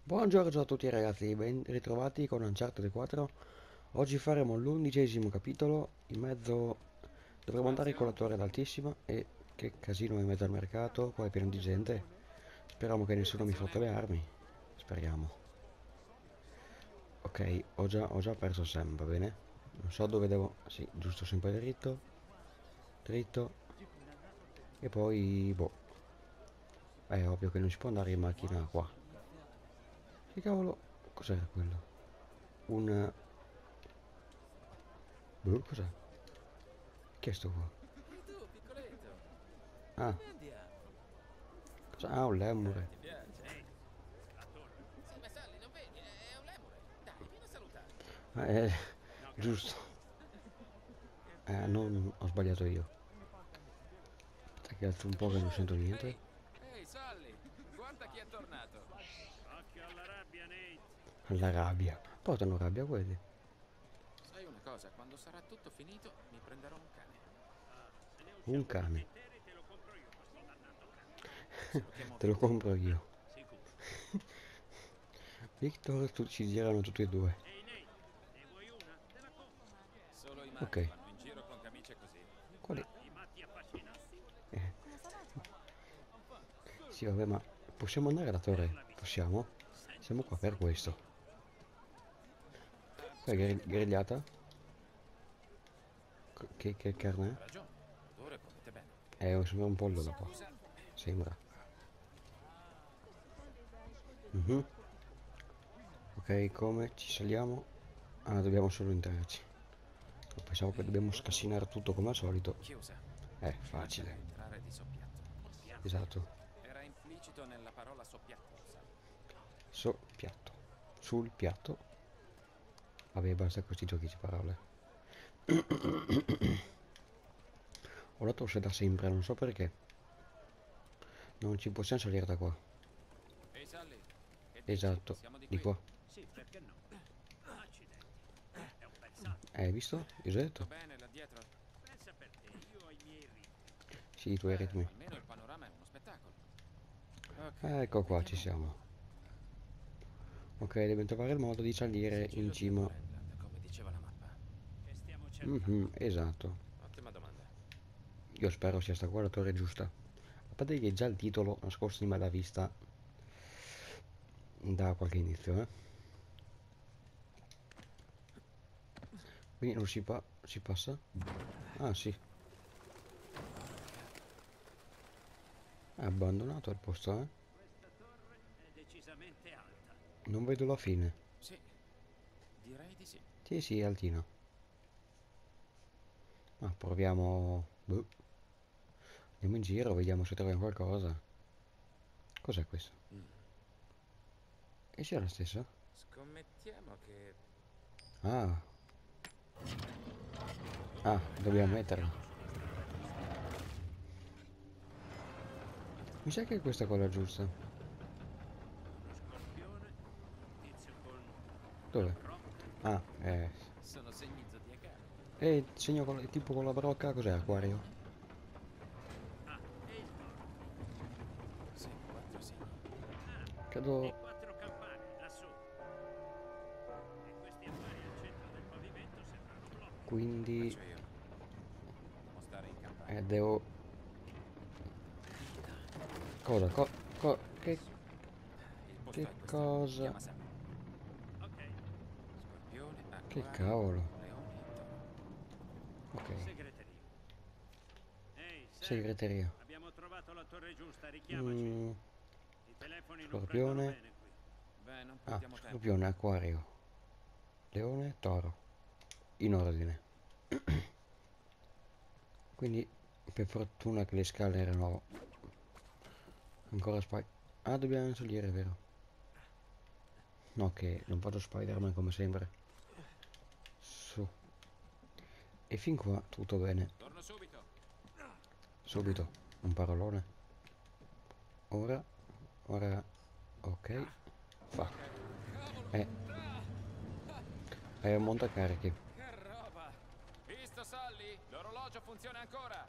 Buongiorno a tutti ragazzi, ben ritrovati con Uncharted 4. Oggi faremo l'11° capitolo, in mezzo dovremo andare con la torre ad altissima e che casino in mezzo al mercato, qua è pieno di gente. Speriamo che nessuno mi fotta le armi, speriamo. Ok, ho già perso Sam, va bene? Non so dove devo... sì, giusto, sempre dritto, dritto e poi... boh, è ovvio che non si può andare in macchina qua. Che cavolo, cos'era quello? Un... boh, cos'è? Che è sto qua? Ehi tu, piccoletto, Ah, dove andiamo? cosa? Ah, un lemure. Ti piace? Sì, ma Sally, non vedi? È un lemure. Dai, vieni a salutarmi. Ah, giusto. Non ho sbagliato io. Aspetta che alzo un po' che non sento niente. Ehi, Sally, guarda chi è tornato. La rabbia. Portano rabbia quelli. Sai una cosa, quando sarà tutto finito, mi prenderò un cane. Un cane. Se lo chiamo Te lo Victor. compro io. Victor, ci girano tutti e due. Solo i Ok. matti vanno in giro con camicie così. Quali? Sì, vabbè, ma possiamo andare alla torre? Possiamo? Siamo qua per questo. Qua è Scusami, grigliata? Che carne ha ragione. L'odore promette bene. è? Sembra un pollo da qua. Scusa. Sembra. Mhm. Ok, come ci saliamo? Ah, dobbiamo solo entrarci. Pensavo che dobbiamo scassinare tutto come al solito. Chiusa. Lasciami Facile. entrare di soppiatto. Esatto. Era implicito nella parola soppiatto, sai? Piatto. Sul piatto. Vabbè, basta questi giochi di parole. Ho la tosse da sempre, non so perché. Non ci possiamo salire da qua. Ehi Sally, che dici? Esatto. Siamo di Di qui? qua. Hai visto? Io ho Tutto detto. bene là dietro? Sì, i tuoi ritmi. Almeno il panorama è uno spettacolo. Ok, Ecco qua, ci vediamo un siamo. po'. Ok, dobbiamo trovare il modo di salire in Sigillo di cima. Emerald Island, come diceva la mappa. Mhm, esatto. Ottima domanda. Io spero sia sta qua la torre giusta. A parte che già il titolo nascosto in alla vista da qualche inizio, eh. Quindi non si passa? Ah sì, è abbandonato il posto, eh. Non vedo la fine. Sì, direi di sì. Sì, sì, è altina. Ma proviamo... boh. Andiamo in giro, vediamo se troviamo qualcosa. Cos'è questo? Mm. E c'è la stessa? Scommettiamo che... Ah, ah, dobbiamo metterla. Mi sa che è questa quella giusta. Dove? Ah, Sono segni zodiacali. il segno tipo con la brocca, cos'è? Acquario? Sì, 4 segni. Credo... Lo Quindi... faccio io. Dobbiamo stare in campana. devo... Cosa? Che... Il posto Che è quest'altro. cosa? Chiama Sam. Scorpione, Che acquario, cavolo? leone e toro. Ok. Segreteria. Mm, Scorpione. Beh, non Ah, perdiamo tempo. scorpione, acquario. Leone, toro. In ordine. Quindi, per fortuna che le scale erano ancora spy. Ah, dobbiamo salire, vero? No, che non faccio Spider-Man come sempre. Su. E fin qua tutto bene. Torno subito. Subito. Un parolone. Ora. Ora. Ok. Fa. Ok. Cavolo! Eh, è un montacarichi. Che roba! Visto, Sally? L'orologio funziona ancora.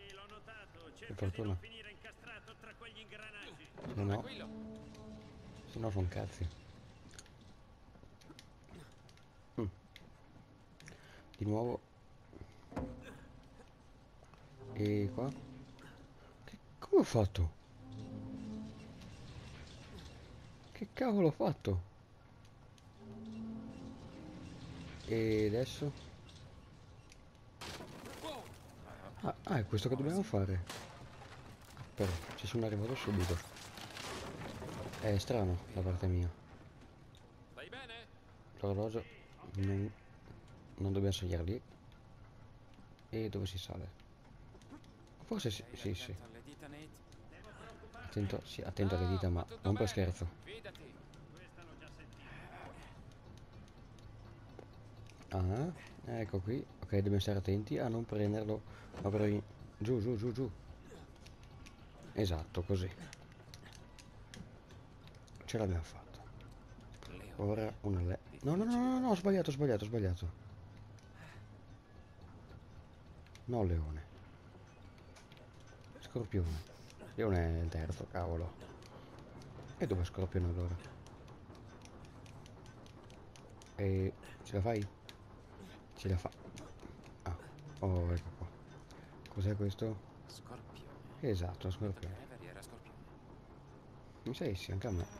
Per fortuna. Se no. Tranquillo. No, sono cazzi. Mm. Di nuovo. E qua? Come ho fatto? Che cavolo ho fatto? E adesso? È questo che dobbiamo fare. Però ci sono arrivato subito. È strano da parte mia. Stai bene? L'orologio non dobbiamo salire lì. E dove si sale? Forse sì, Sei sì, sì. attento alle dita, Nate. Attento, sì, attento alle dita, No, ma va tutto non per bene. scherzo. Fidati. Ah, ecco qui. Ok, dobbiamo stare attenti a non prenderlo proprio giù, giù, giù, giù. Esatto, così. Ce l'abbiamo fatta. Ora Leone. una No, no, no, Difficili no, no, da ho sbagliato, ho sbagliato, ho sbagliato. No, leone. Scorpione. Leone è il terzo, cavolo. E dove è scorpione allora? E ce la fai? Ce la fa. Ah, oh, ecco qua. Cos'è questo? Scorpione. Esatto, Ho detto che scorpione. Avery era scorpione. Mi sai, sì, anche a me.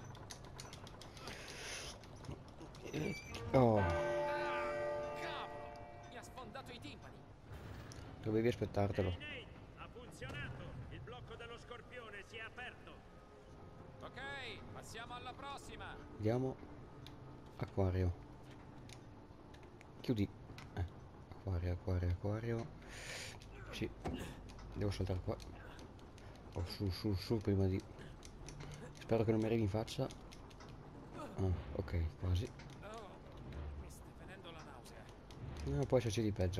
Oh, Ah, cavolo! Mi ha sfondato i timpani. dovevi aspettartelo. Ehi Nate, ha funzionato! Il blocco dello scorpione si è aperto! Ok, passiamo alla prossima. Vediamo. Acquario. Chiudi. Acquario, acquario, acquario. Sì, devo saltare qua. Oh, su, su, su, prima di... Spero che non mi arrivi in faccia. Ah, ok, quasi. Oh, mi sta venendo la nausea. No, può esserci di peggio.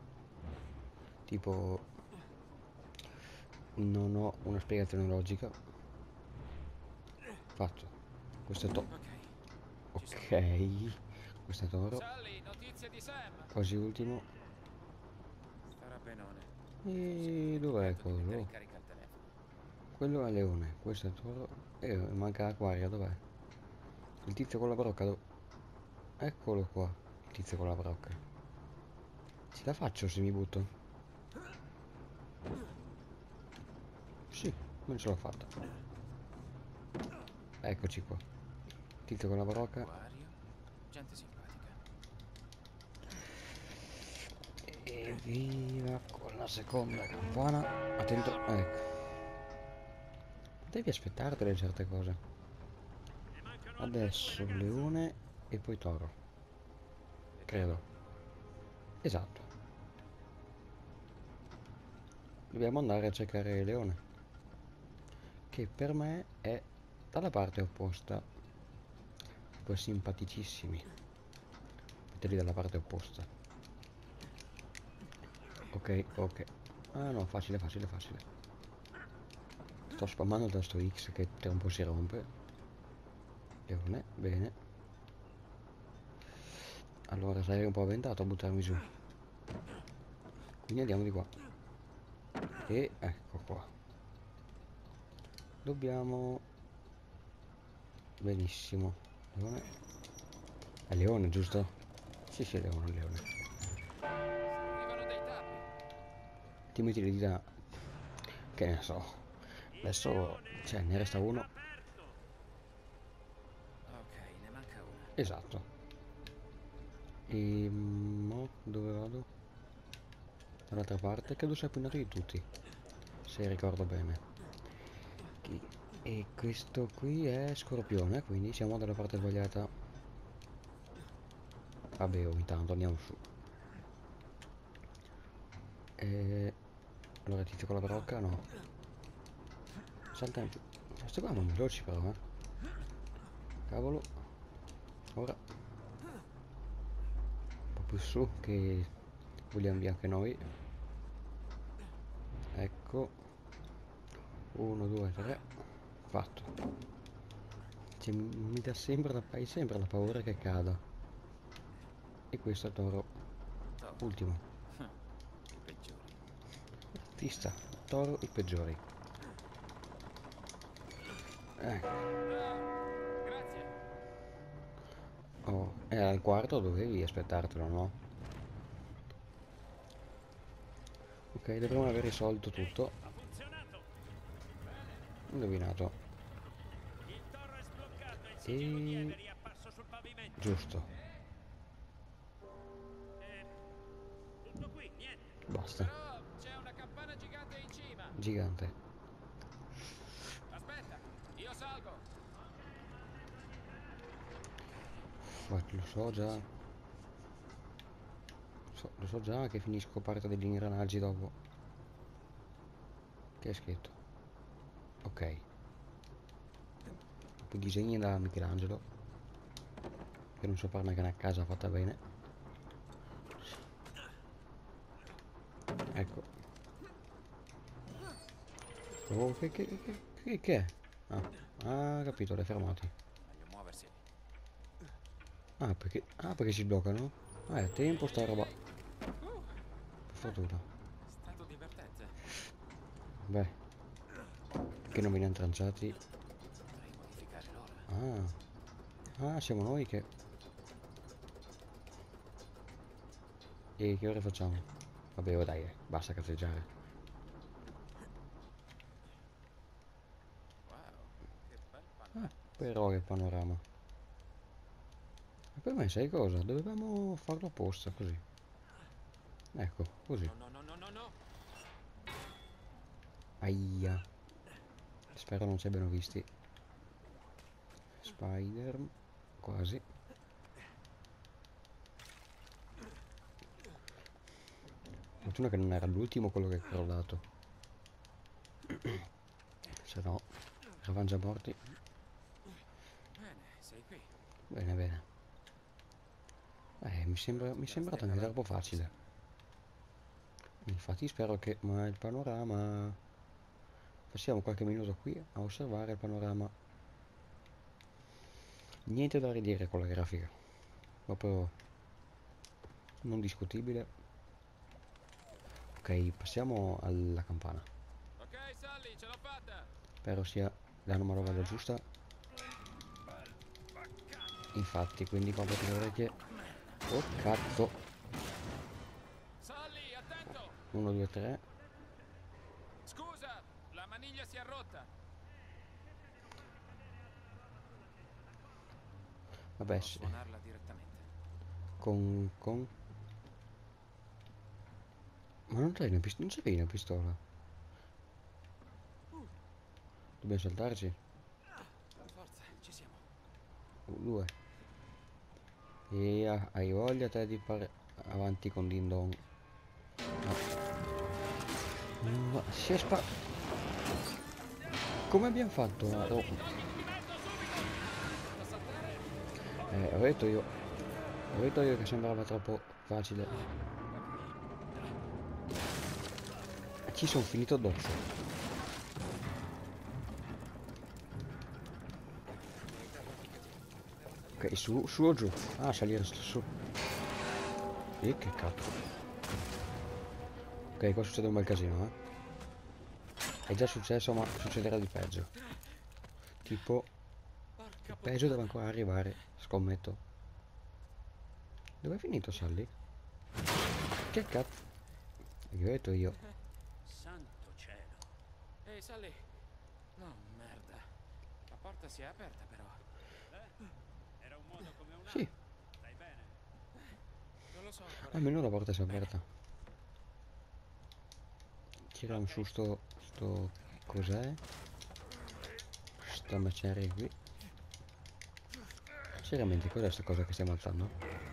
Tipo, non ho una spiegazione logica. Fatto. Questo è Ok, ci sono. ok. Questo è toro. Sally, notizie di Sam. Quasi ultimo. Starà benone. Si è E dov'è dimenticato di mettere quello? in carica il telefono. Quello è leone. Questo è toro. E manca acquario, dov'è? Il tizio con la brocca. Eccolo qua. Il tizio con la brocca. Ce la faccio se mi butto? Sì, non ce l'ho fatta. Eccoci qua. Tizio con la brocca. Acquario. Gente simpatica. E via con la seconda campana. Attento, ecco. Devi aspettartele certe cose. Ne mancano altre due Adesso ragazzi! leone e poi toro. Vediamo. Credo. Esatto. Dobbiamo andare a cercare leone. Che per me è dalla parte opposta. Poi simpaticissimi. Mettili dalla parte opposta. Ok, ok. Ah no, facile, facile, facile. Sto spammando il tasto X che tra un po' si rompe. Leone, bene. Allora sarei un po' avventato a buttarmi giù. Quindi andiamo di qua. E ecco qua. Dobbiamo... Benissimo. Leone. È leone, giusto? Sì, sì, leone, leone. Servivano dei tappi. Ti metti le dita... Che ne so. Il Adesso... leone Cioè, ne è resta uno. aperto! Ok, ne manca una. Esatto. E... Mo, dove vado? Dall'altra parte. Credo sia più in alto di tutti. Se ricordo bene. E questo qui è scorpione, quindi siamo dalla parte sbagliata. Vabbè, oh, intanto andiamo su. E... Allora, tizio con la brocca, no. Salta in più. Queste qua vanno veloci però, eh. Cavolo. Ora. Un po' più su, che vogliamo via anche noi. Ecco. 1, 2, 3. Fatto. Cioè, mi dà sempre hai sempre la paura che cada. E questo è il toro. Toro. Ultimo. I peggiori. Artista. Toro i peggiori. Ecco. Ah, Al quarto dovevi aspettartelo, no? Ok, dovremmo aver risolto tutto. Ha funzionato. Indovinato. Il toro è sbloccato e il sigillo di E... Avery è apparso sul pavimento. giusto. Eh, tutto qui, niente. Basta. Però c'è una campana gigante in cima. Gigante. Aspetta, io salgo. Lo so già. Lo so già che finisco parte degli ingranaggi dopo. Che è scritto? Ok. Poi disegni da Michelangelo. Che non so fare neanche una casa fatta bene. Ecco. Oh, che è? Ah, capito, l'hai fermati. Meglio muoversi. Ah, perché si bloccano? Ah, è tempo sta roba. Per fortuna. È stato divertente. Beh, perché non veniamo tranciati? Potrei modificare l'ora. Ah, siamo noi che... E che ora facciamo? Vabbè, oh, dai, basta cazzeggiare. Wow, che bel panorama. Però che panorama. E per me sai cosa? Dovevamo farlo apposta così. Ecco, così. No, no, no, no, no, no. Aia. Spero non ci abbiano visti. Spider. Quasi. Fortuna che non era l'ultimo quello che è crollato. Se no, eravamo già morti. Bene, sei qui. Bene, bene. Mi sembra anche troppo facile. Infatti spero che... Ma il panorama... Passiamo qualche minuto qui a osservare il panorama. Niente da ridire con la grafica. Proprio non discutibile. Ok, passiamo alla campana. Ok, Sally, ce l'ho fatta. Spero sia la numerola giusta. Infatti, quindi quando le orecchie... Oh cazzo! Sally, attento. 1, 2, 3. Scusa, la maniglia si è rotta. Vabbè, Devo suonarla direttamente. con... Ma non c'hai una pistola? Non c'avevi una pistola? Dobbiamo saltarci? Forza, ci siamo. 2. E hai voglia te di fare avanti con Ding Dong? Ma si è come abbiamo fatto? Oh, ho detto io. Ho detto io che sembrava troppo facile. Ci sono finito addosso. Ok, su o giù? Ah, salire su. E che cazzo. Ok, qua succede un bel casino, eh. È già successo, ma succederà di peggio. Tipo, il peggio deve ancora arrivare, scommetto. Dove è finito Sally? Che cazzo? Che ho detto io. Santo cielo. Ehi, Sally. No, merda. La porta si è aperta, però. Era un modo come un Sì, altro. Stai bene? Non lo so ancora. almeno la porta si è aperta. Tiriamo su sto cos'è? Sta maceria qui. Seriamente, cos'è sta cosa che stiamo alzando?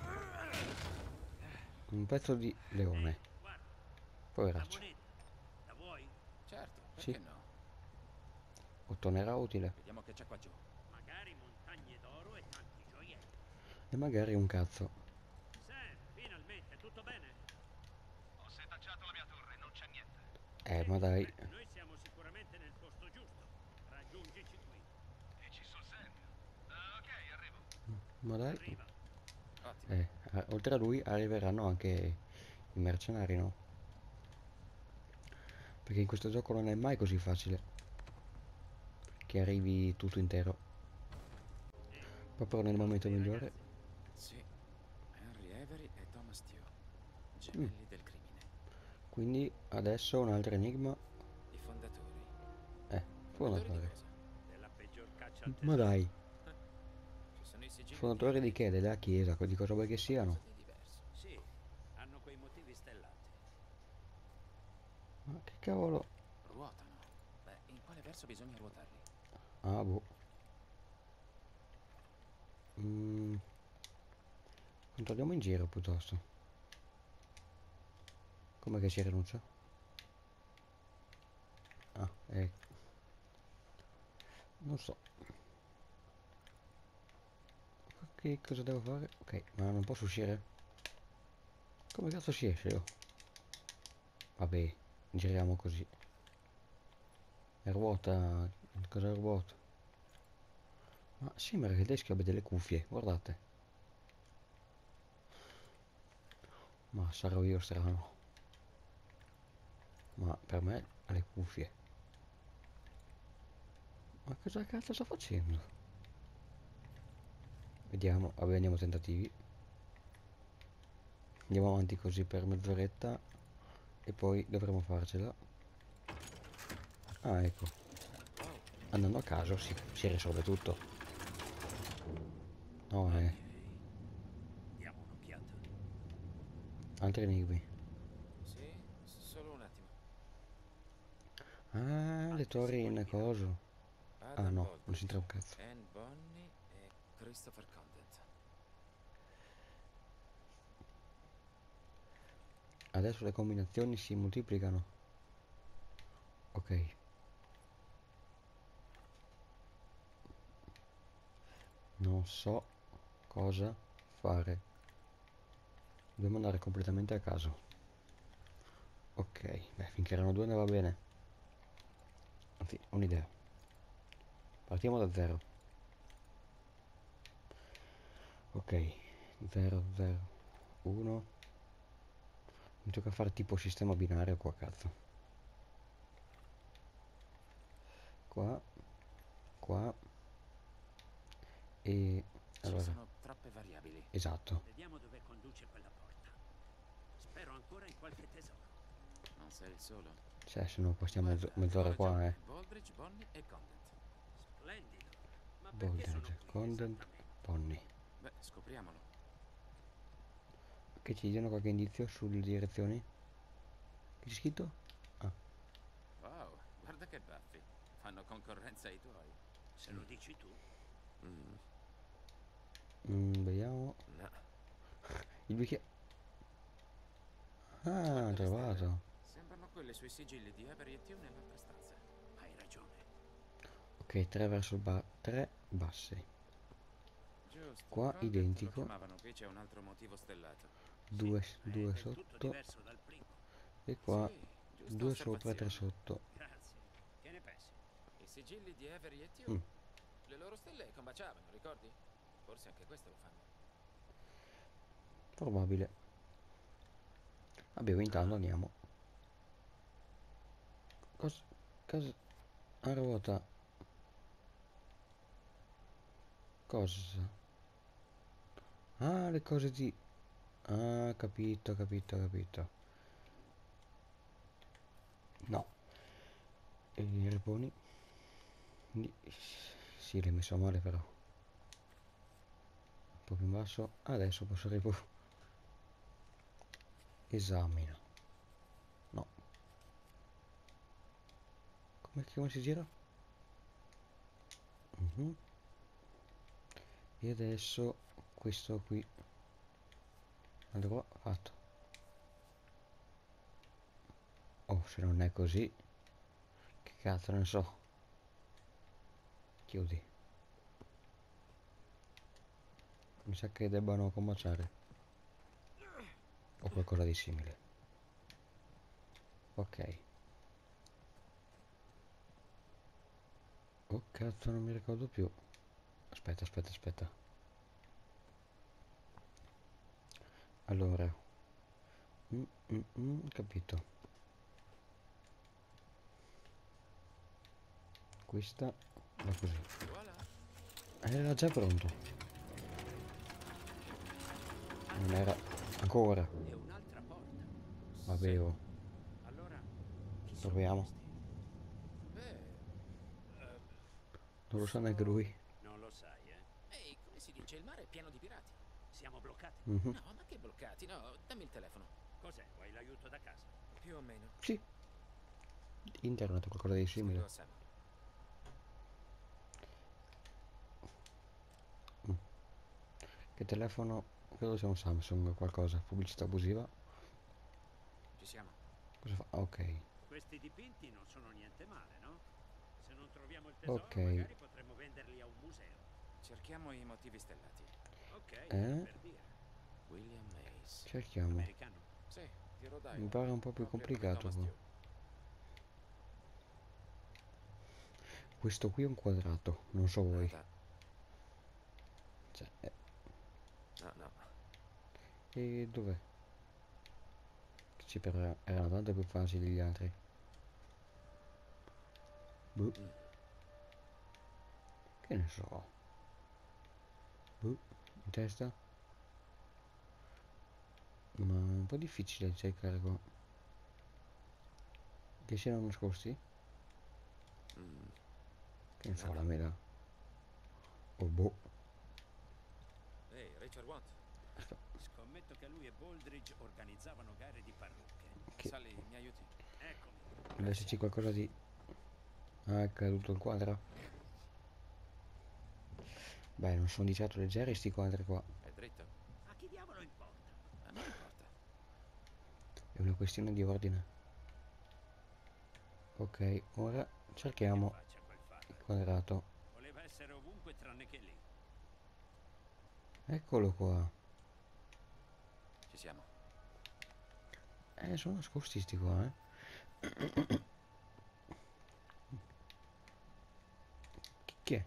Un pezzo di leone. Guarda, la Poveraccio. moneta. La vuoi? Certo, Sì, perché no? ottonerà utile. Vediamo che c'è qua giù. Magari montagne d'oro e tanti gioielli. E magari un cazzo. Sam, finalmente, tutto bene? Ho setacciato la mia torre, non c'è niente. Ma dai. Noi siamo sicuramente nel posto giusto. Raggiungici qui. Dici sul serio? Ah, ok, arrivo. Ma dai. Arriva. Ottimo. Oltre a lui arriveranno anche i mercenari, no? Perché in questo gioco non è mai così facile che arrivi tutto intero. Proprio nel momento migliore. Sì, Gemelli del crimine. Quindi adesso un altro enigma. I fondatori. Fondatore. Di cosa? Della peggior caccia al Ma tesoro. dai, Ci sono i sigilli fondatori di che? Della chiesa, di cosa vuoi che siano? di diverso. Sì, hanno quei motivi stellati. Ma che cavolo? Ruotano. Beh, in quale verso bisogna ruotarli? Ah, boh. Mm, controlliamo in giro piuttosto. Come che si rinuncia? Ah, non so. Che cosa devo fare? Ok, ma non posso uscire? Come cazzo si esce io? Vabbè, giriamo così. È ruota. Cosa ruota? Ma sembra che il teschio abbia delle cuffie, guardate. Ma sarò io strano. Ma per me ha le cuffie. Ma cosa cazzo sta facendo? Vediamo, vabbè, andiamo tentativi. Andiamo avanti così per mezz'oretta e poi dovremo farcela. Ah, ecco. Andando a caso si risolve tutto. No, Diamo un'occhiata. altri enigmi. Sì, solo un attimo. Ah, le torri in coso. Ah Adam no, Baldwin, non c'entra un cazzo. Anne Bonny e Christopher Condent. Adesso le combinazioni si moltiplicano. Ok. Non so cosa fare. Dobbiamo andare completamente a caso. Ok, beh, finché erano due andava bene. Anzi, un'idea. Partiamo da zero. Ok, 0, 0, 1. Mi tocca fare tipo sistema binario qua, cazzo. Qua, qua. E Ci allora, sono troppe variabili. esatto. Vediamo dove conduce quella porta. Spero ancora in qualche tesoro. Non sei il solo. Cioè, se no poi stiamo Guarda, mezz'ora ancora qua, John, Baldridge, Bonny e Condent. Splendido. Ma perché sono Boldridge, qui Condent, esattamente? Pony. Beh, scopriamolo. Che ci diano qualche indizio sulle direzioni? Che c'è scritto? Ah, Wow, guarda che baffi. Fanno concorrenza ai tuoi. Se lo dici tu. vediamo. No. Il bicchiere. Guarda Ah, le stelle. trovato. Sembrano quelle sui sigilli di Avery e Tew nell'altra stanza. Hai ragione. Ok, 3 verso il 3 bassi. Giusto. Qua Condent lo identico. chiamavano, qui c'è un altro motivo stellato. Sì, 2 ma è del tutto sotto. diverso dal primo. E qua Sì, giusta 2 sopra e 3 osservazione. sotto. Grazie. Che ne pensi? I sigilli di Avery e Tew. Mm, Le loro stelle combaciavano, ricordi? Forse anche questo lo fanno. probabile. Vabbè, intanto andiamo. Cosa? Cosa? A ruota. Cosa? Ah, le cose di... Ah, capito, capito, capito. No. E i reponi? Sì, l'hai messo male però. Un po' più in basso. Adesso posso riporre. Esamina. No. Come si gira? Mhm. E adesso questo qui. Allora, fatto. Oh, se non è così, che cazzo ne so. Chiudi. Mi sa che debbano combaciare. O qualcosa di simile. Ok. Oh cazzo, non mi ricordo più. Aspetta, aspetta, aspetta. Allora. Capito. Questa va così. Voilà. Era già pronto. Non era ancora. E un'altra porta. Vabbè, oh, Allora, chi sono proviamo. questi? Beh, Non lo sa neanche Sono... lui. Non lo sai, eh? ehi, come si dice? Il mare è pieno di pirati. Siamo bloccati. Mhm. No, ma che bloccati? No, dammi il telefono. Cos'è? Vuoi l'aiuto da casa? Più o meno. Sì, internet o qualcosa di Scrivo simile. a Sam. Mm. Che telefono? Credo sia un Samsung o qualcosa. Pubblicità abusiva. Ci siamo. Cosa fa? Ah, ok. Questi dipinti non sono niente male, no? Se non troviamo il Ok. tesoro, magari potremmo venderli a un museo. Cerchiamo i motivi stellati. Ok, era per dire. William Mays. Cerchiamo. Americano. Sì, di Rhode Mi Island. pare un po' più Proprio come complicato Thomas qua. Tew. Questo qui è un quadrato, non so voi. Nada. Cioè, No, no. e dov'è? Sì, però erano tanto più facili gli altri. Boh, Mm. che ne so. Boh, in testa? Ma è un po' difficile cercare qua. Che siano nascosti? Mm. Che ne so, la Nada. mela. Oh boh. Ehi, Richard Watt. Scommetto che lui e Baldridge organizzavano gare di parrucche. Che Sally, mi aiuti? Eccomi. deve esserci qualcosa di... Ah, è caduto il quadro. Beh, non sono di certo leggeri sti quadri qua. È dritto? A chi diavolo importa? A me importa. È una questione di ordine. Ok, ora Che cerchiamo faccia quel il fabbro? quadrato. Voleva essere ovunque tranne che lì. Eccolo qua. Ci siamo. Sono nascosti sti qua, eh. Chi è?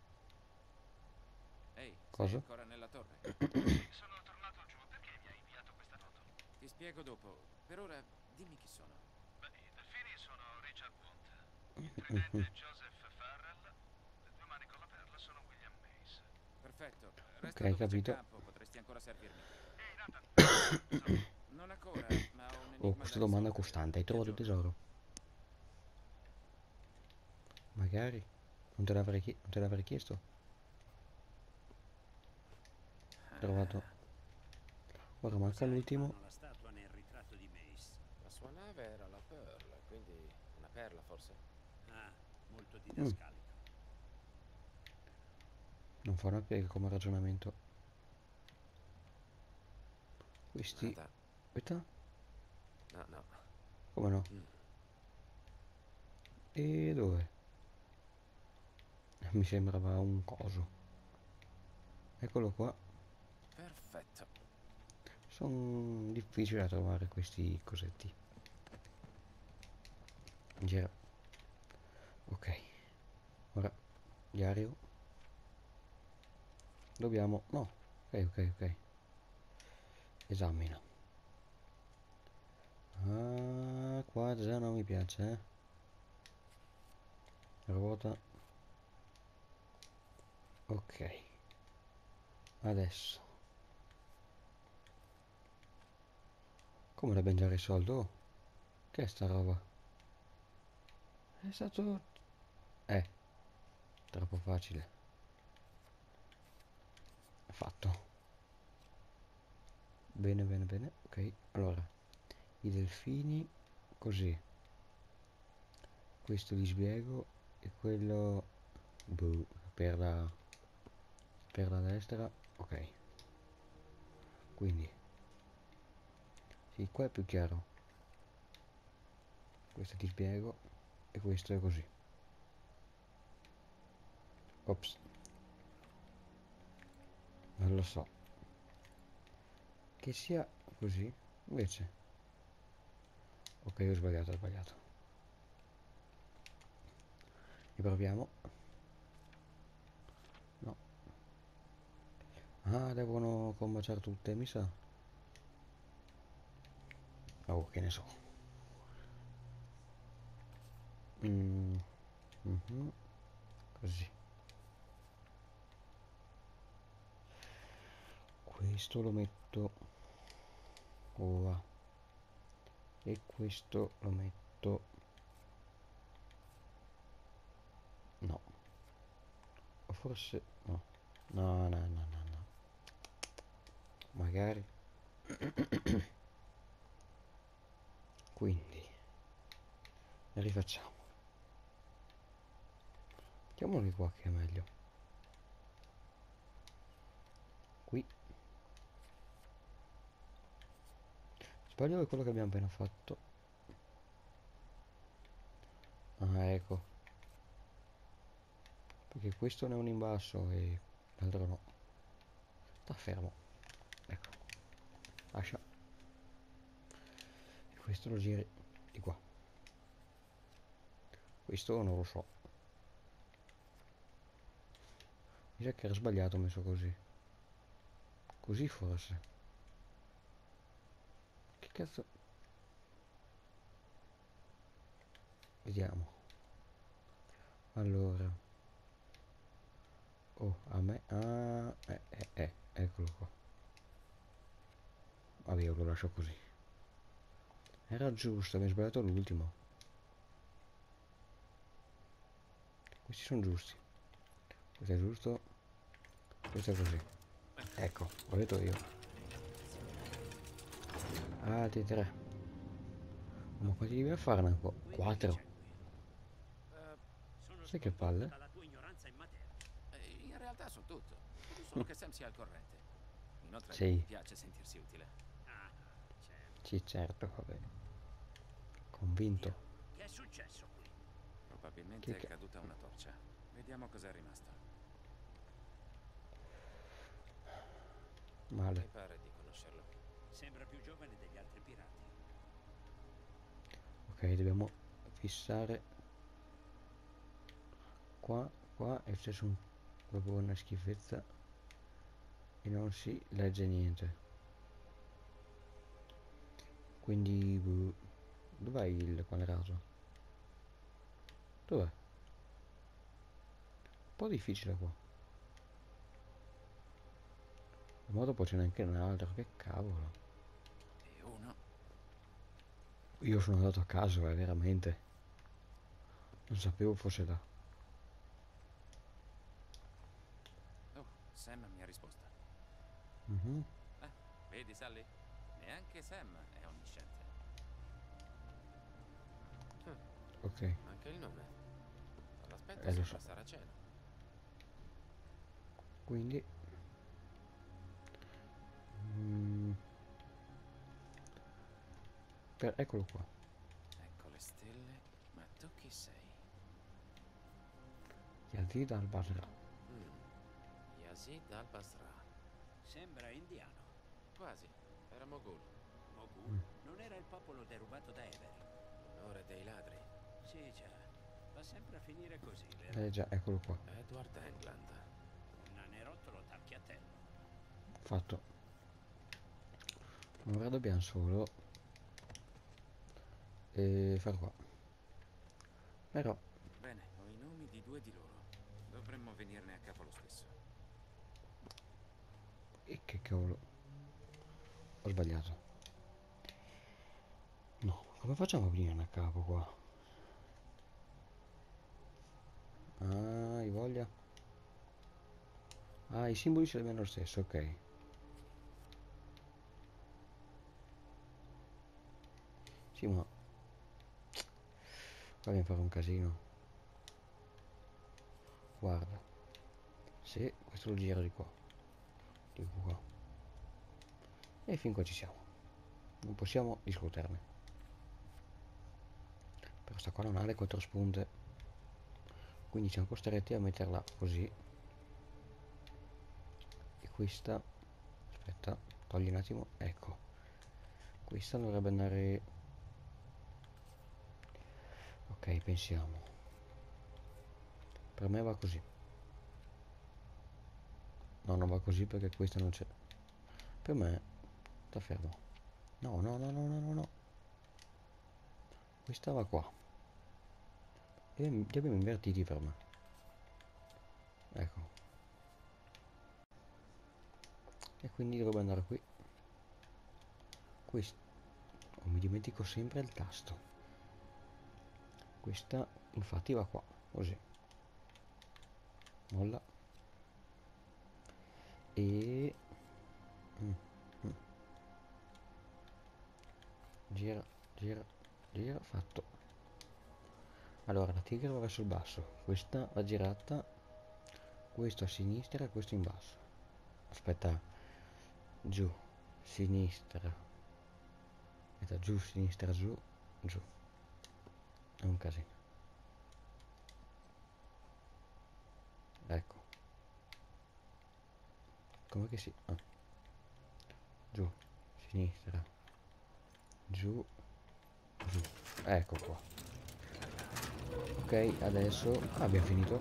Ehi, sei Cosa? ancora nella torre? Sì, sono tornato giù. Perché mi hai inviato questa foto? Ti spiego dopo. Per ora, dimmi chi sono. Beh, i delfini sono Richard Watt, il Mhm. tridente Joseph Farrell, le due mani con la perla sono William Mays. Perfetto. Resta Ok, dove c'è capito. campo, potresti ancora servirmi. Ehi, Nathan, trovato il tesoro? Non ancora, ma ho un Oh, enigma da questa domanda risolvere. costante. Hai Ti trovato il aggiorno. tesoro? Magari. Non te l'avrei chiesto. Trovato. Ora manca Cos'ha in l'ultimo. mano la statua nel ritratto di Mace? La sua nave era la Pearl, quindi una perla forse? Ah, molto Mm, didascalico. non fa una piega come ragionamento. Questi... Nada. Aspetta. No, no. Come no? Mm. E dove? Mi sembrava un coso. Eccolo qua. Perfetto. Sono difficili da trovare questi cosetti. Gira. Ok. Ora, diario. Dobbiamo... No. Ok, ok, ok. Esamina. Ah, qua già non mi piace, eh. Ruota. Ok. Adesso. Come l'abbiamo già risolto? Oh, che è sta roba? È stato... Eh, troppo facile. Fatto. Bene, bene, bene. Ok, allora. I delfini, così. Questo li spiego. E quello... Boh, per la destra. Ok. Quindi, sì, qua è più chiaro. Questo ti spiego. E questo è così. Ops, non lo so. Che sia così. Invece. Ok, ho sbagliato, ho sbagliato. Riproviamo. No. Ah, devono combaciare tutte, mi sa. Oh, che ne so. Mm, mhm, così. Questo lo metto qua. E questo lo metto... No. O forse... No. No, no, no, no, no. Magari... Quindi... Ne rifacciamo. Mettiamolo di qua che è meglio. Qui. Sbaglio è quello che abbiamo appena fatto. Ah, ecco. Perché questo ne è un in basso e l'altro no. Sta fermo. Ecco. Lascia. E questo lo giri di qua. Questo non lo so. Mi sa che era sbagliato messo così. Così forse. Che cazzo? Vediamo. Allora. Oh, a me... Ah, eccolo qua. Vabbè, io lo lascio così. Era giusto, mi ho sbagliato l'ultimo. Questi sono giusti. Questo è giusto. Questo è così. Ecco, ho detto io. Altri tre. Ma quanti devi farne ancora? Quindi che Quattro. c'è qui? Eh, Sono Sai che sconvolto palle? dalla tua ignoranza in materia. in realtà so tutto. Voglio solo che Sam sia al corrente. Inoltre mi Sì, piace sentirsi utile. Ah, certo. sì, certo, vabbè. Convinto. Vediamo. Che è successo qui? Probabilmente Che è ca- caduta una torcia. Vediamo cos'è rimasto. Male. Mi pare di conoscerlo. Sembra più giovane degli altri pirati. Ok, dobbiamo fissare qua, qua e c'è un... proprio una schifezza e non si legge niente. Quindi... dov'è il quadrato? Dov'è? Un po' difficile qua. Ma dopo ce n'è anche un altro, che cavolo. E uno. Io sono andato a caso, veramente. Non sapevo fosse là. Oh, Sam mi ha risposto. Mhm. Vedi, Sally? Neanche Sam è onnisciente. Ok, Anche il nome. Dall'aspetto lo sembra so. saraceno. Quindi... mm, eccolo qua. Ecco le stelle. Ma tu chi sei? Yazid al-Basra. Yazid al-Basra. Sembra indiano. Quasi. Era Mogul. Mogul? Non era il popolo derubato da Avery? L'onore dei ladri. Sì, già. Va sempre a finire così, vero? Già, eccolo qua. Edward England. Un nanerottolo tarchiatello. Fatto. Ora dobbiamo solo far qua. Però, Bene, ho i nomi di due di loro. Dovremmo venirne a capo lo stesso. e che cavolo, ho sbagliato. No, come facciamo a venire a capo qua? Ah, hai voglia? Ah, i simboli ce li abbiamo lo stesso, ok. Sì, ma fammi fare un casino. Guarda, se questo lo giro di qua, e fin qua ci siamo. Non possiamo discuterne. Però sta qua non ha le quattro spunte, quindi siamo costretti a metterla così. E questa, aspetta, togli un attimo, ecco. Questa dovrebbe andare... Ok, pensiamo. Per me va così. No, non va così perché questa non c'è. Per me sta fermo. No, no, no, no, no, no, no. Questa va qua. E li abbiamo invertiti per me. Ecco. E quindi dovrebbe andare qui. Questo. Oh mio dimentico sempre il tasto. Questa infatti va qua, così. Molla. E... mm, mm. Gira, gira, gira, fatto. Allora, la tigre va verso il basso, questa va girata, questo a sinistra e questo in basso. Aspetta, giù, sinistra, aspetta, giù, sinistra, giù, giù. È un casino. Ecco. Come che si... ah. Giù, sinistra, giù, giù. Ecco qua. Ok, adesso abbiamo finito.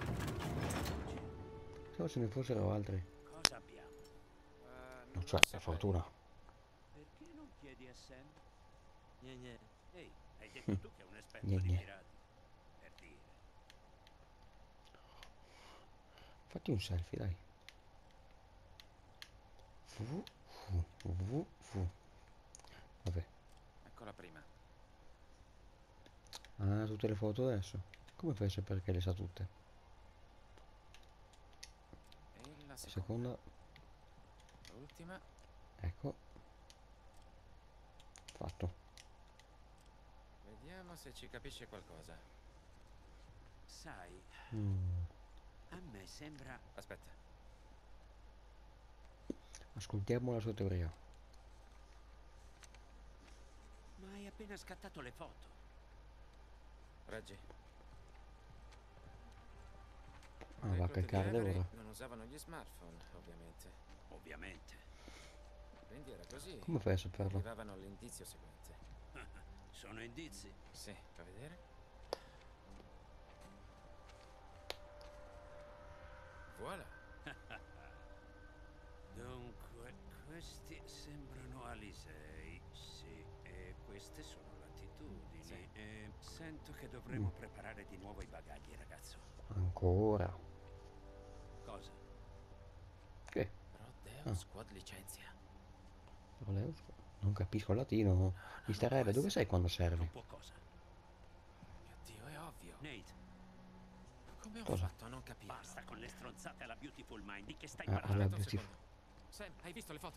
Se ne fossero altri. Cosa abbiamo? Non c'è, è fortuna. Perché non chiedi a Sam? Gne. Ehi, hai detto tu che è un esperto Gne di gne. pirati. Per dire. Fatti un selfie, dai. Fu, fu. Vabbè. Ecco la prima. Ah, tutte le foto adesso. Come fai a sapere che le sa tutte? E la seconda. Seconda, L'ultima. ecco. Fatto. Vediamo se ci capisce qualcosa. Sai, Mm. a me sembra... Aspetta. Ascoltiamo la sua teoria. Ma hai appena scattato le foto. Reggi. Ah, va a Reclute di caricare Avery ora. non usavano gli smartphone, ovviamente. Ovviamente. Quindi era così. Come fai a saperlo? Arrivavano all'indizio seguente. Sono indizi. Sì, fa vedere? Voilà. Dunque, questi sembrano Alisei, sì, e queste sono latitudini. Sì. E sento che dovremo preparare di nuovo i bagagli, ragazzo. Ancora. Cosa? Che? Prodeus quod licenzia. Non capisco il latino. Mister Eve, dove sei quando servi? Non può cosa? Mio Dio, è ovvio. Nate, Come ho Cosa? fatto a non capire? basta con le stronzate alla Beautiful Mind. Di che stai Ah, parlando? alla Aspetta un Beautiful. secondo. Sam, hai visto le foto?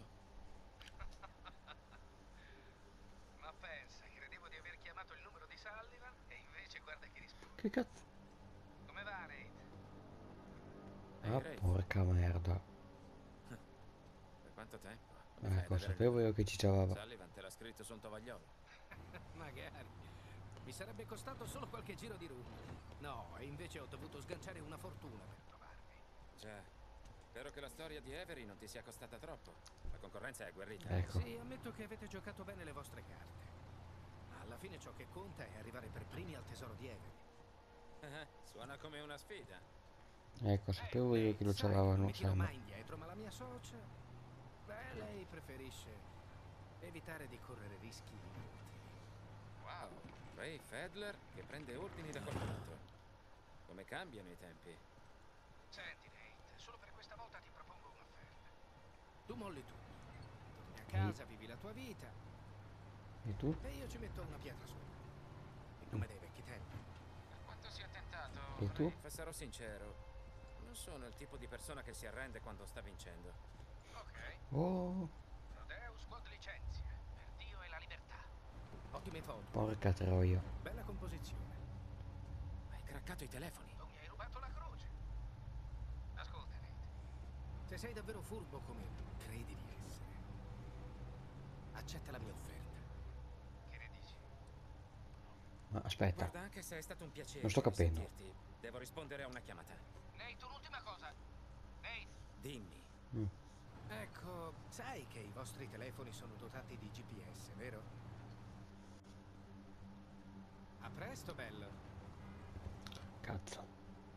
Ma pensa, credevo di aver chiamato il numero di Sullivan e invece guarda chi risponde. Che cazzo? Come va, Nate? Ah, Grace. porca merda. Per quanto tempo? Mi fai Ecco, ad avere sapevo io che ci c'aveva. Sullivan te l'ha scritto su un tovagliolo. Magari. Mi sarebbe costato solo qualche giro di rum. No, e invece ho dovuto sganciare una fortuna per trovarmi. Già. Spero che la storia di Avery non ti sia costata troppo. La concorrenza è agguerrita. Ecco. Sì, ammetto che avete giocato bene le vostre carte. Ma alla fine ciò che conta è arrivare per primi al tesoro di Avery. Suona come una sfida. Ecco, sapevo io che lo Sai, non c'avevano, mi tiro Sam. mai indietro, ma la mia socia... Beh, lei preferisce evitare di correre rischi inutili. Wow. Ray Fedler che prende ordini da qualcun altro. Come cambiano i tempi. Senti, Nate, solo per questa volta ti propongo un'offerta. Tu molli tutto. Torni a casa, vivi la tua vita E tu? e io ci metto una pietra sopra. In nome dei vecchi tempi. Per quanto sia tentato, E tu? Ray, sarò sincero. Non sono il tipo di persona che si arrende quando sta vincendo. Ok. Oh, Prodeus quod licenzia. Per Dio e la libertà. Ottime foto, porca troia. bella composizione. Hai craccato i telefoni. Tu mi hai rubato la croce. Ascolta, Nate. Se sei davvero furbo come credi di essere, accetta la mia offerta. Che ne dici? Ma aspetta, Guarda, anche se è stato un piacere non sto capendo. sentirti, devo rispondere a una chiamata. Nate, un'ultima cosa. Nate. Dimmi. Ecco, sai che i vostri telefoni sono dotati di GPS, vero? A presto, bello. Cazzo.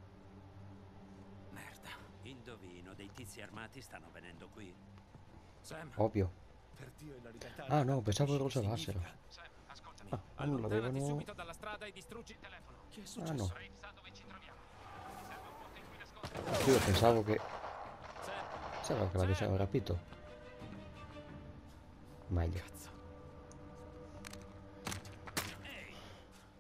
Merda. Indovino, dei tizi armati stanno venendo qui. Sam, Ovvio. Per Dio e la libertà. Ah no, pensavo che lo usassero. Sam, ascoltami. Ah, non allontanati l'avevano... subito dalla strada e distruggi il telefono. Che è Ah successo? no, Rafe sa dove ci troviamo. Ti serve un po' tempo di nascosto. io pensavo che... Sam, Pensavo che l'avessero rapito. Meglio. cazzo.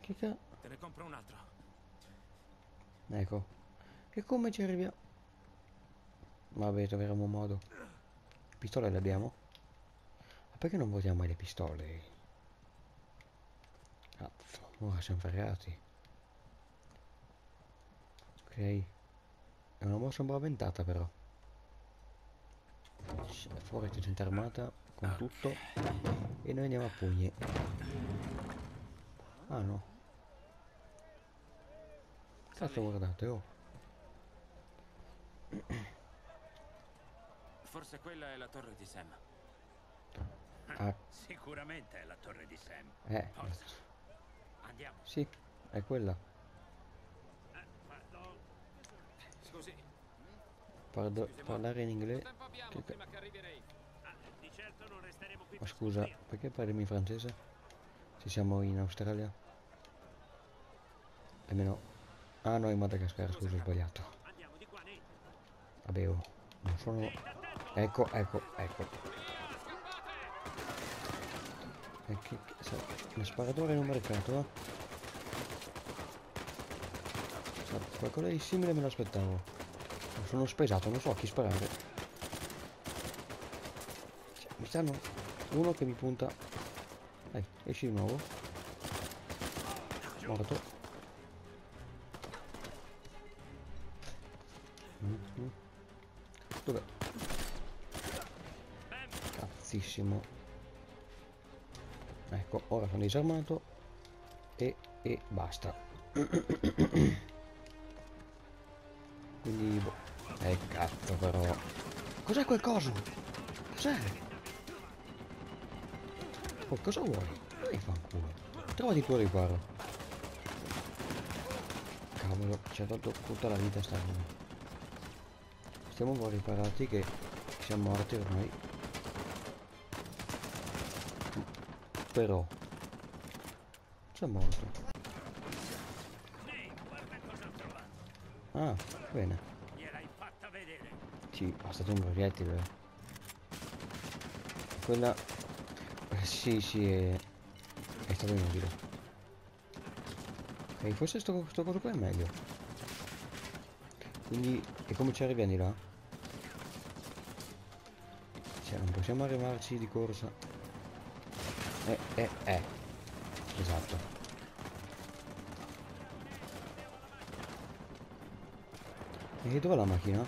Che ca... Te ne compro un altro. Ecco. E come ci arriviamo? Vabbè, troveremo un modo. Pistole le abbiamo? Ma perché non votiamo mai le pistole? Cazzo, ora siamo ferrati. Ok. È una mossa un po' avventata però. Fuori c'è gente armata con tutto. E noi andiamo a pugni. Ah no. Cazzo, guardate, oh. Forse quella è la torre di Sam. Ah, Sicuramente è la torre di Sam. eh. Andiamo. Sì, è quella. Pardon. Scusi, Parlare in inglese. quanto tempo abbiamo Che- prima che arrivi Rafe? Di certo non resteremo qui Ma per scusa, scoprire. perché parliamo in francese? Se siamo in Australia? Almeno... Ah no, in Madagascar, scusa, ho sbagliato. Andiamo di qua, Nate. Vabbè, oh, non sono... Ecco, ecco, ecco. E uno sparatore in un mercato, eh? Qualcosa di simile me lo aspettavo. Sono spesato, non so a chi sparare. Cioè, mi stanno... Uno che mi punta... esci di nuovo. Morto. Dov'è? Cazzissimo. Ecco, ora sono disarmato. E basta. Quindi... boh. Cazzo però. Cos'è quel coso? Cos'è? Oh, cosa vuoi? Dai, fanculo. Trovati tuo riparo. Cavolo, ci ha tolto tutta la vita sta roba. Stiamo un po' riparati che siamo morti ormai. Però c'è morto. Guarda cosa ho trovato. Ah, bene. Gliel'hai fatta vedere. Sì, è stato un proiettile. Quella... sì, è stato inutile. Ok, forse sto coso qua è meglio. Quindi, e come ci arriviamo di là? Cioè, non possiamo arrivarci di corsa. Esatto. E dov'è la macchina?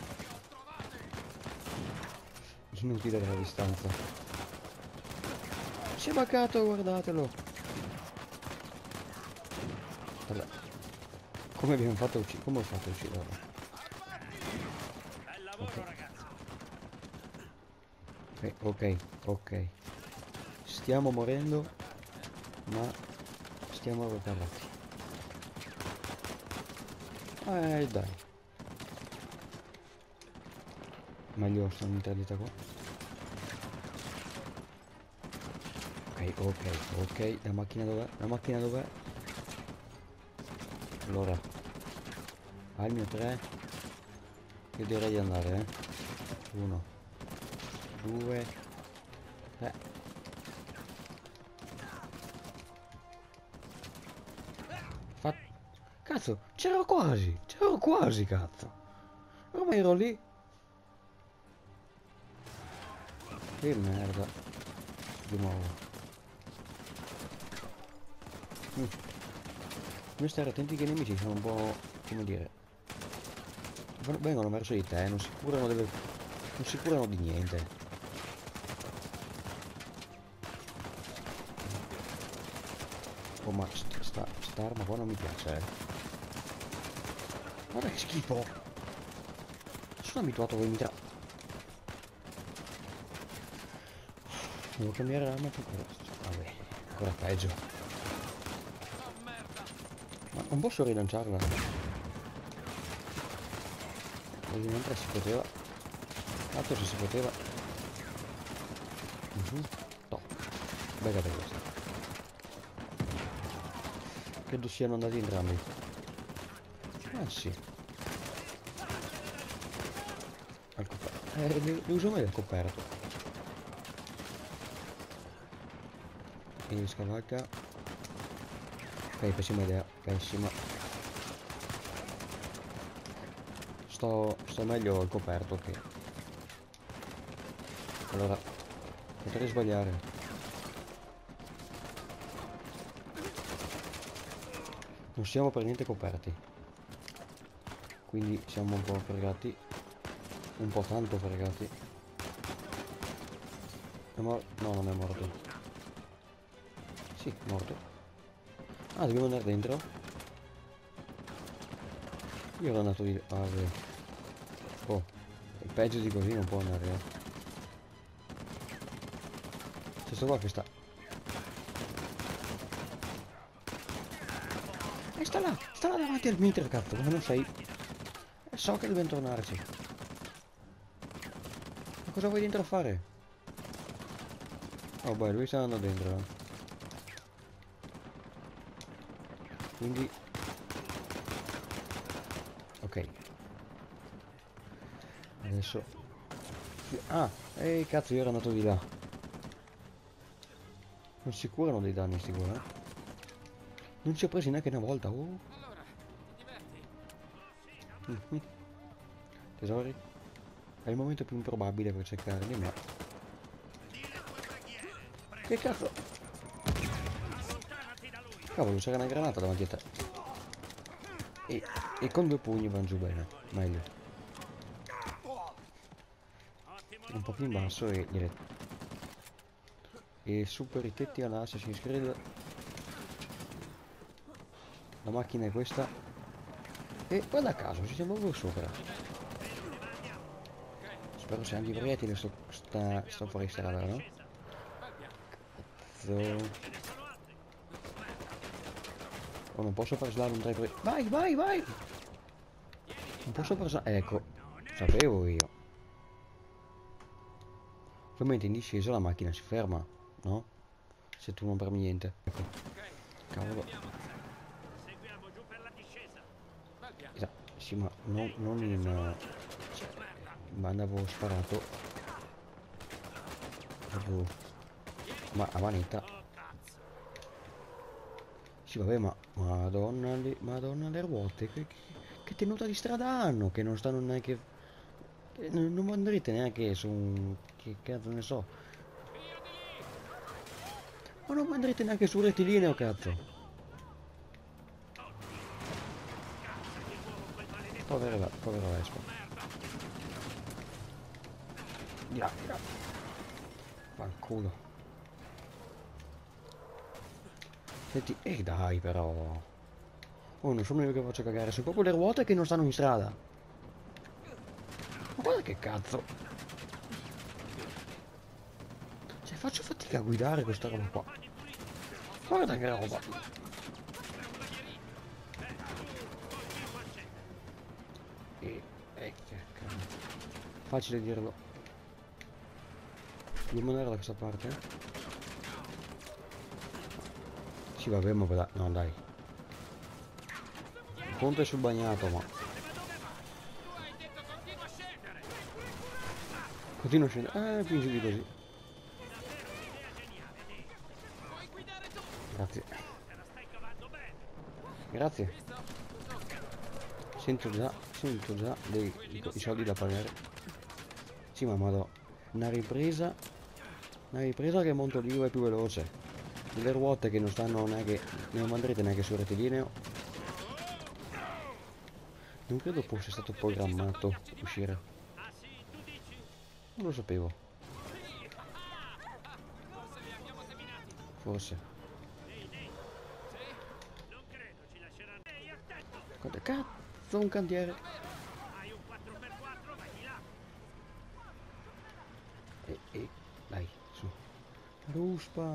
Inutile la distanza. Si è baccato, guardatelo. Vabbè. Come abbiamo fatto a uccidere? Come ho fatto a ucciderlo? Bel lavoro, ragazzi. Ok. Stiamo morendo, ma stiamo preparati. Dai. Meglio sta interdita qua. Ok. La macchina dov'è? Allora. Al mio 3. Io direi di andare, 1, 2, 3. Cazzo, c'ero quasi, cazzo. Ormai ero lì. Che merda. Di nuovo. Bisogna stare attenti che i nemici sono un po', come dire, vengono verso di te, non si curano di niente. Oh, ma sta arma qua non mi piace, Guarda che schifo. Sono abituato a imitare. Devo cambiare arma per questo. Vabbè, ancora peggio. Ma non posso rilanciarla. Ovviamente si poteva. Tanto se si poteva. No. Bella per questa. Credo siano andati entrambi. Ah sì. Al coperto. Le uso meglio al coperto. E scavalca. Ok, pessima idea, pessima. Sto meglio al coperto che... Allora, potrei sbagliare. Non siamo per niente coperti. Quindi siamo un po' fregati. Un po' tanto fregati. No, non è morto. Sì, morto. Ah, dobbiamo andare dentro? Io ero andato di... Ah, beh. Oh, è peggio di così non può andare, eh. C'è sto qua che sta... E sta là davanti al Mitre, cazzo, come non sei? So che dobbiamo tornarci. Ma cosa vuoi dentro a fare? Oh, beh, lui sta andando dentro, eh. Quindi... Ok. Adesso... Ah, cazzo, io ero andato di là. Non si curano dei danni, sicuro, eh? Non ci ho presi neanche una volta, oh. Allora, ti diverti? Tesori? È il momento più improbabile per cercarli, ma... Che cazzo? Cavolo, c'era una granata davanti a te. E con 2 pugni vanno giù bene. Meglio. Un po' più in basso e gliele... E super i tetti all'Assassin's Creed. La macchina è questa. E guarda caso, ci siamo proprio sopra. Spero sia anche proiettile sto fuori strada, no? Cazzo. Oh, non posso fare slalom tra i proiettili. Vai! Non posso fare slalom. Ecco, sapevo io. Ovviamente in discesa la macchina si ferma, no? Se tu non premi niente. Ecco. Cavolo. Sì, ma non in... ma andavo sparato. Proprio... Ma a manetta. Sì, vabbè, ma... Madonna le ruote. Che tenuta di strada hanno? Che non stanno neanche... non andrete neanche su un... Che cazzo ne so. Ma non andrete neanche sul rettilineo, cazzo. Povera Vespa. Di là. Fanculo. Senti, dai però. Oh, non sono io che faccio cagare, sono proprio le ruote che non stanno in strada. Ma guarda che cazzo. Cioè, faccio fatica a guidare questa roba qua. Guarda che roba. Che cazzo. Facile dirlo. Dobbiamo andare da questa parte? Sì, vabbè, ma no, dai. Il ponte è sul bagnato, ma... Continua a scendere. Più giù di così. Grazie. Sento già i soldi da pagare. Sì, ma madò. Una ripresa che monto lì è più veloce. Le ruote che non stanno neanche... non andrete neanche sul rettilineo. Non credo fosse stato programmato uscire. Non lo sapevo. Forse. Quanto cazzo un cantiere? Dai, su. Ruspa.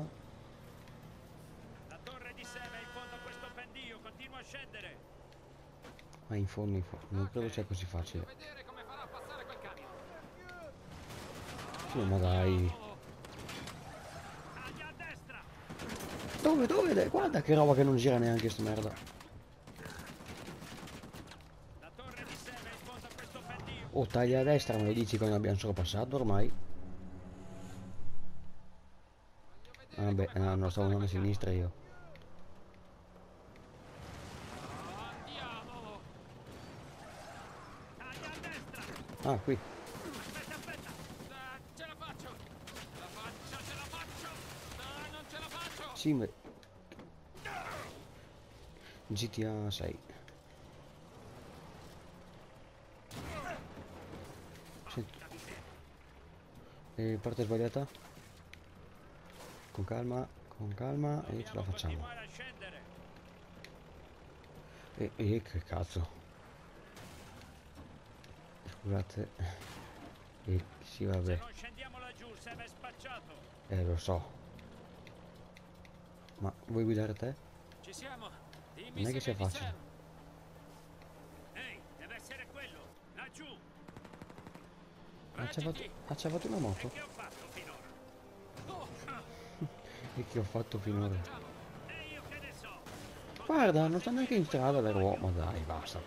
La torre di Seve è in fondo a questo pendio, continua a scendere. Ma in fondo, non credo sia così facile. No, ma dai. Taglia a destra. Dove? Guarda che roba che non gira neanche sta merda. La torre di Seve è in fondo a questo pendio. Oh, taglia a destra, me lo dici quando abbiamo solo passato ormai? Ah, vabbè, no, stavo andando a sinistra io. Ah, qui. Aspetta, aspetta! Ce la faccio! La faccio, ce la faccio! Non ce la faccio! Sì, ma... GTA 6. Senti. Parte sbagliata? Con calma e ce la Dobbiamo facciamo. continuare a scendere! E che cazzo? Scusate. E sì, Se vabbè. non scendiamo laggiù, Sam è spacciato! Lo so. Ma vuoi guidare te? Ci siamo! Dimmi Non è se che sia vedi facile. Sam. Ehi, deve essere quello! Laggiù! Reggiti! Ci ha fatto una moto? E che ho fatto finora? Oh, E che ho fatto finora? facciamo? E io che ne so! Guarda, non sta neanche in strada l'uomo, dai, basta.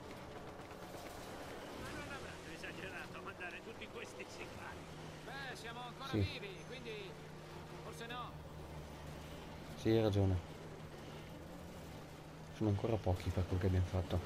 Ma non avranno esagerato a mandare tutti questi sicari! Beh, siamo ancora Sì. vivi, quindi forse no. Sì, hai ragione. Sono ancora pochi per quel che abbiamo fatto.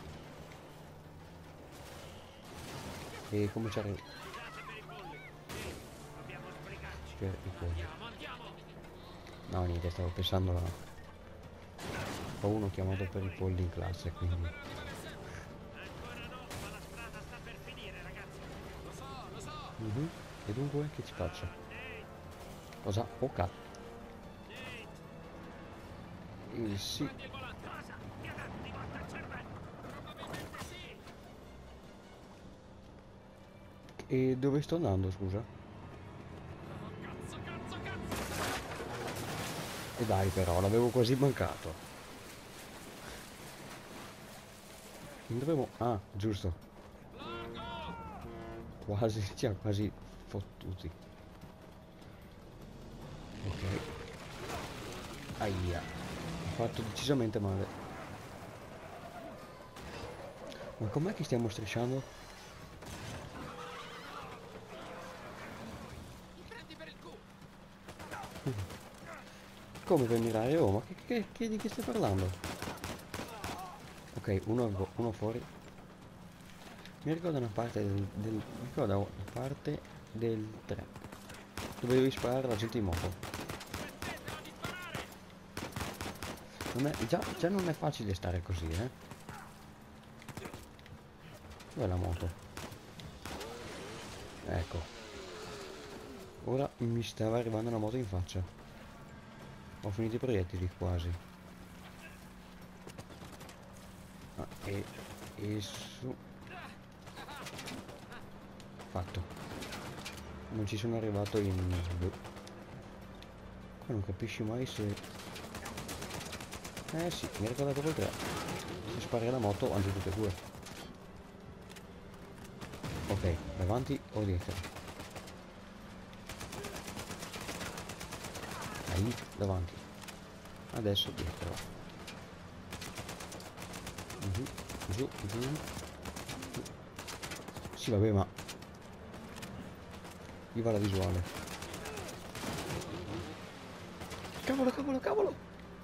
E come ci arriva? Scusate per i polli! Ehi, dobbiamo sbrigarci! Per i polli. Andiamo, andiamo! No, niente, stavo pensando a... Ho uno chiamato per i polli in classe, quindi... Ancora no, ma la strada sta per finire, ragazzi! Lo so, lo so. Mhm. E dunque, che ci faccio? Nate! Cosa? Oh cazzo. Nate! Sì. Prendi il volante. Cosa? Mi ha dato di volta il cervello! Probabilmente sì. E dove sto andando, scusa? Oh, cazzo, cazzo, cazzo. E dai però, l'avevo quasi mancato. Non dovevo... Ah, giusto. Largo! Quasi, ci ha quasi fottuti. Ok. Aia. Ho fatto decisamente male. Ma com'è che stiamo strisciando? Mi prendi per il culo. Come per mirare? Oh, ma di che stai parlando? Ok, uno fuori. Mi ricorda una parte mi ricorda una parte del 3 dove devi sparare alla gente in moto. Smettetela di sparare. Non è, già non è facile stare così, eh. Dov'è la moto? Ecco. Ora mi stava arrivando una moto in faccia. Ho finito i proiettili quasi. Ah, e su... Fatto. Non ci sono arrivato in... Qua non capisci mai se... Sì, mi ricorda proprio il 3. Se spari la moto, anzi tutte e due. Ok, davanti o dietro? Ahí, davanti. Adesso dietro. Giù, giù, giù. Sì, vabbè, ma... Viva la visuale. Cavolo, cavolo, cavolo!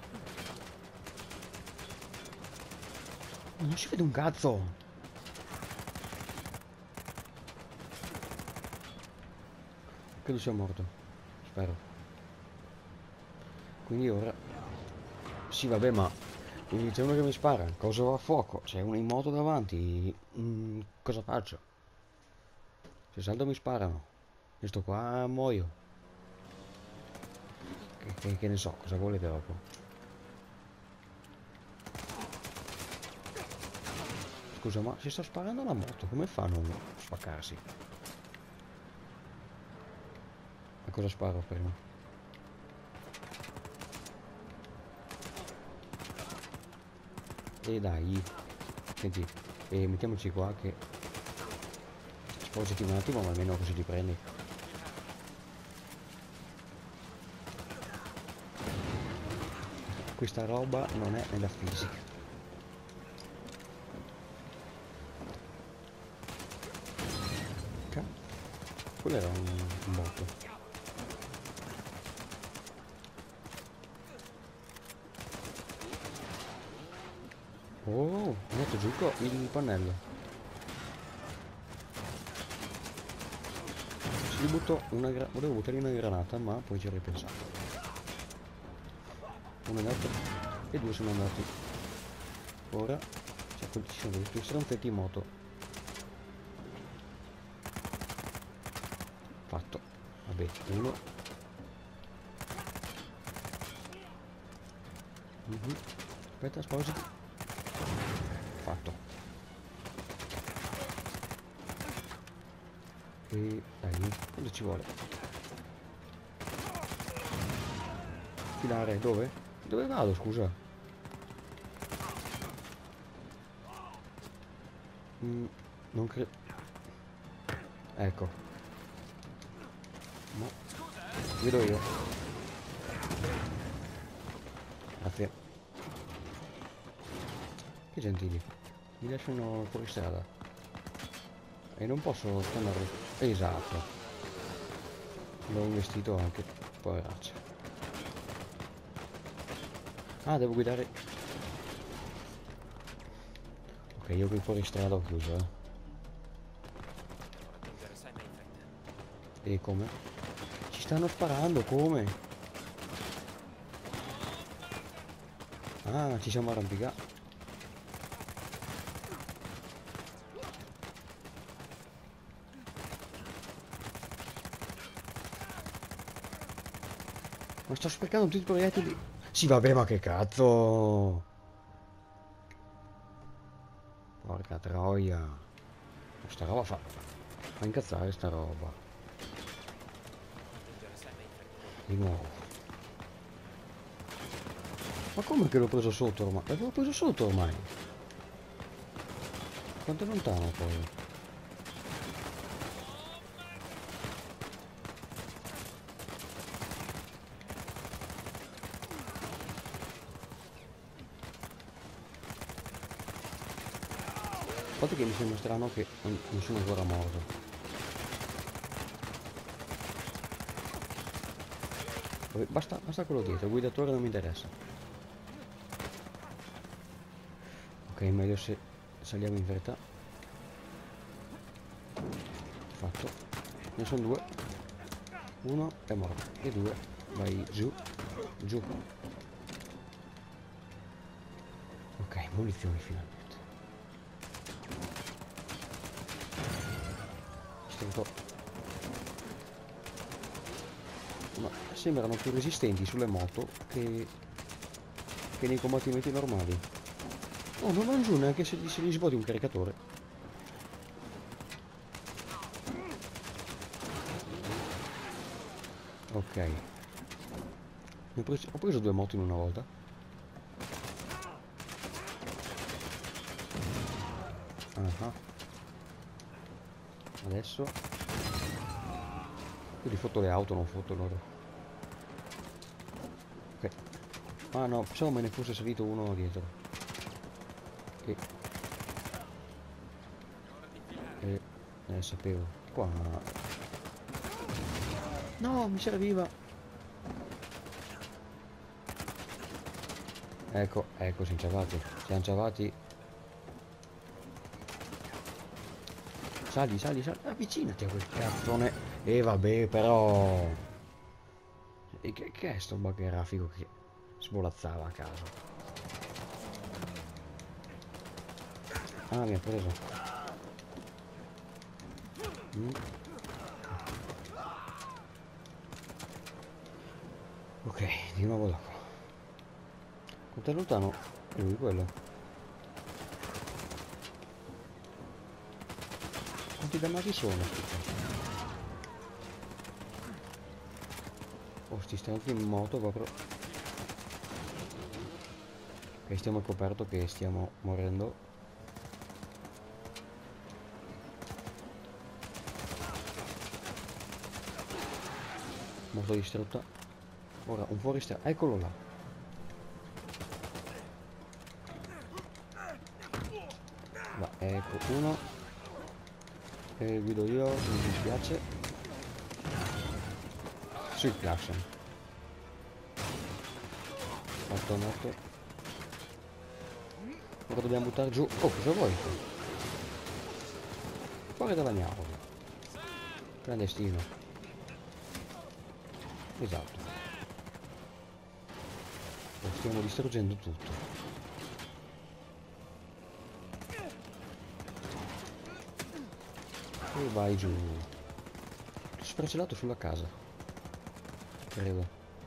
Non si vede un cazzo! Credo sia morto. Spero. Quindi ora... Sì, vabbè, ma... C'è uno che mi spara. Cosa va a fuoco? C'è uno in moto davanti. Cosa faccio? Se salto mi sparano. Io sto qua muoio. Che ne so, cosa volete dopo? Scusa, ma se sto sparando la moto, come fa a non spaccarsi? A cosa sparo prima? E dai, senti, mettiamoci qua che spostati un attimo, ma almeno così ti prendi. Questa roba non è nella fisica. Quello era un botto. Oh, ho messo giù il pannello. Gli butto volevo buttargli una granata, ma poi ci ho ripensato. Uno è andato e due sono andati. Ora ci sono dei stronzetti in moto. Fatto. Vabbè, uno. Aspetta, sposati. Fatto. E dai, cosa ci vuole? Filare, dove? Dove vado, scusa? Non credo. Ecco. No. Vedo io. Grazie. Che gentili. Mi lasciano fuori strada. E non posso tornare. Esatto. L'ho investito anche. Poveraccia. Ah, devo guidare. Ok, io qui fuori strada ho chiuso, E come? Ci stanno sparando, come? Ah, ci siamo arrampicati. Ma sto sprecando tutti i proiettili. Sì, vabbè, ma che cazzo! Porca troia. Sta roba fa incazzare sta roba. Di nuovo. Ma come che l'ho preso sotto ormai? L'avevo preso sotto ormai. Quanto è lontano poi? A parte che mi sembra strano che non sono ancora morto. Vabbè, basta quello dietro, il guidatore non mi interessa. Ok, meglio se saliamo in fretta. Fatto. Ne sono due. Uno è morto. E due. Vai giù. Giù. Ok, munizioni finalmente. Ma sembrano più resistenti sulle moto che nei combattimenti normali. Oh, non vanno giù neanche se gli svuoti un caricatore. Ok. Ho preso due moto in una volta. Adesso io li fotto le auto, non fotto loro. Ok. Ah no, pensavo me ne fosse salito uno dietro. Sapevo. Qua. No, mi serviva. Ecco, siamo ciavati. Siamo ciavati. Sali. Avvicinati a quel cazzone. E vabbè, però. E che è sto bug grafico che svolazzava a caso? Ah, mi ha preso. Ok, di nuovo da qua. Quanto è lontano? È lui quello. Quanti dannati sono sti qua? Oh, sti stronzi in moto proprio. Ok, stiamo coperto che stiamo morendo. Moto distrutta. Ora un fuoristrada. Eccolo là. Va, ecco uno. E guido io, mi dispiace. Sui clacson. Fatto morto. Ora dobbiamo buttare giù. Oh, cosa vuoi? Fuori dalla mia auto. Clandestino. Esatto. Lo stiamo distruggendo tutto. E vai giù. Sfracellato sulla casa. Credo.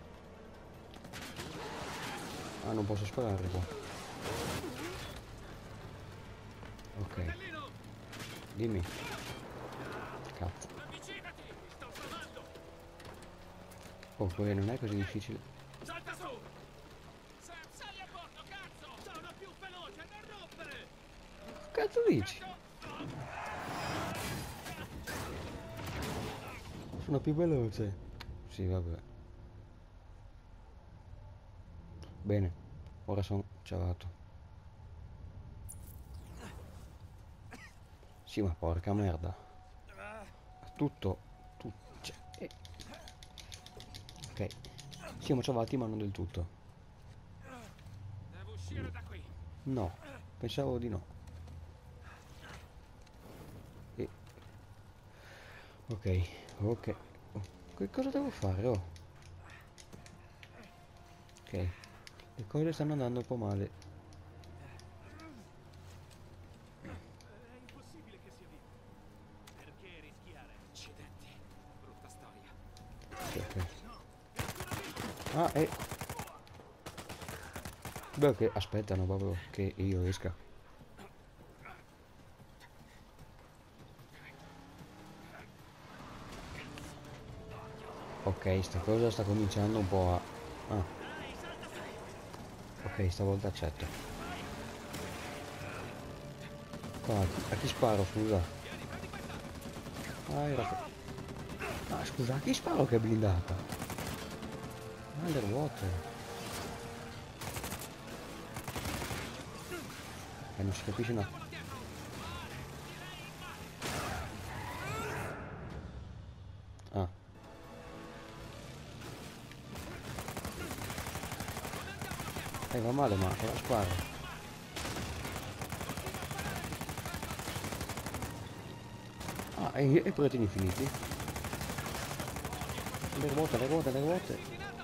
Ah, non posso sparare qua. Ok. Dimmi. Cazzo. Oh, poi non è così difficile. Salta su! Sam, sali a bordo, cazzo! Sono più veloce, non rompere! Cazzo dici? Sono più veloce. Sì, vabbè. Bene. Ora sono ciavato. Sì, ma porca merda. Tutto. Cioè, ok. Siamo ciavati ma non del tutto. Devo uscire da qui. No. Pensavo di no. E... Ok. Ok. Oh, che cosa devo fare? Oh. Ok. Le cose stanno andando un po' male. È impossibile che sia vivo. Perché rischiare? Accidenti. Brutta storia. Sì, ok. Ah, beh, che aspettano proprio che io esca. Ok, sta cosa sta cominciando un po' a... Ah. Ok, stavolta accetto. Qua, a chi sparo, scusa? Ah, era... Ah, scusa, a chi sparo che è blindata? Ah, le ruote. Non si capisce una... Ah. Va male, ma cosa sparo? Ah, e proteini infiniti? Le ruote, le ruote, le ruote.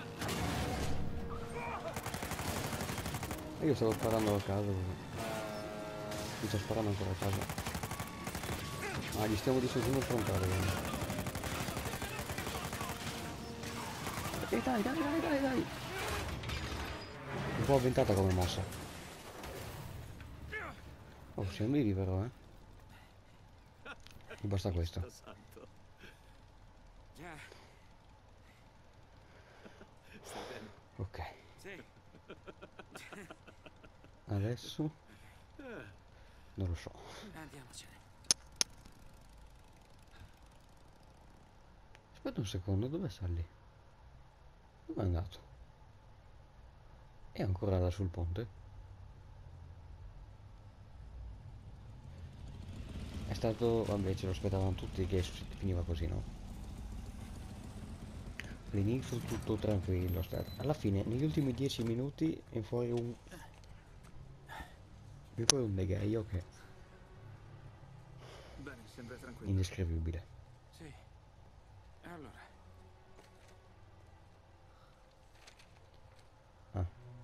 E io stavo sparando a caso. Mi sto sparando ancora a caso. Ah, gli stiamo distruggendo il frontale. E dai, dai, dai, dai, dai. Un po' avventata come mossa. Oh, siamo vivi però, eh. Mi basta questo. Santo. Già. Stai bene? Ok. Sì. Adesso... Non lo so. Andiamocene. Aspetta un secondo, dove Sally? Dove è andato? È ancora là sul ponte? È stato... Vabbè, ce lo aspettavano tutti che finiva così, no? All'inizio tutto tranquillo. Alla fine, negli ultimi 10 minuti, è fuori un... E poi un negaio che Bene, sembra è tranquillo. indescrivibile. Sì. Allora. Ah,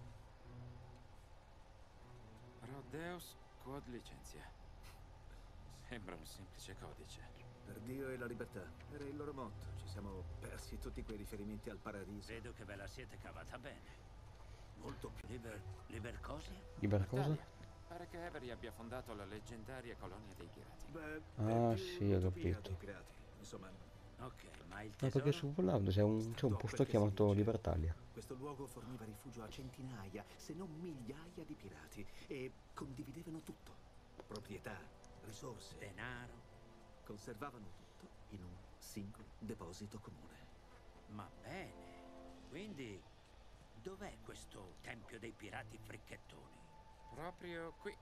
Prodeus quod licentia. Sembra un semplice codice. Per Dio e la libertà. Era il loro motto. Ci siamo persi tutti quei riferimenti al paradiso. Vedo che ve la siete cavata bene. Molto più liber cosa? libera cosa? Italia. Pare che Avery abbia fondato la leggendaria colonia dei pirati. Beh, Ah, è più sì, ho l'utopia capito. dei pirati. Insomma, Ok, ma il No, tesoro? perché su Volando c'è un posto chiamato Libertalia. questo luogo forniva rifugio a centinaia, se non migliaia di pirati e condividevano tutto. Proprietà, risorse, Denaro? conservavano tutto in un singolo deposito comune. Ma bene. Quindi, dov'è questo tempio dei pirati fricchettoni? Proprio qui,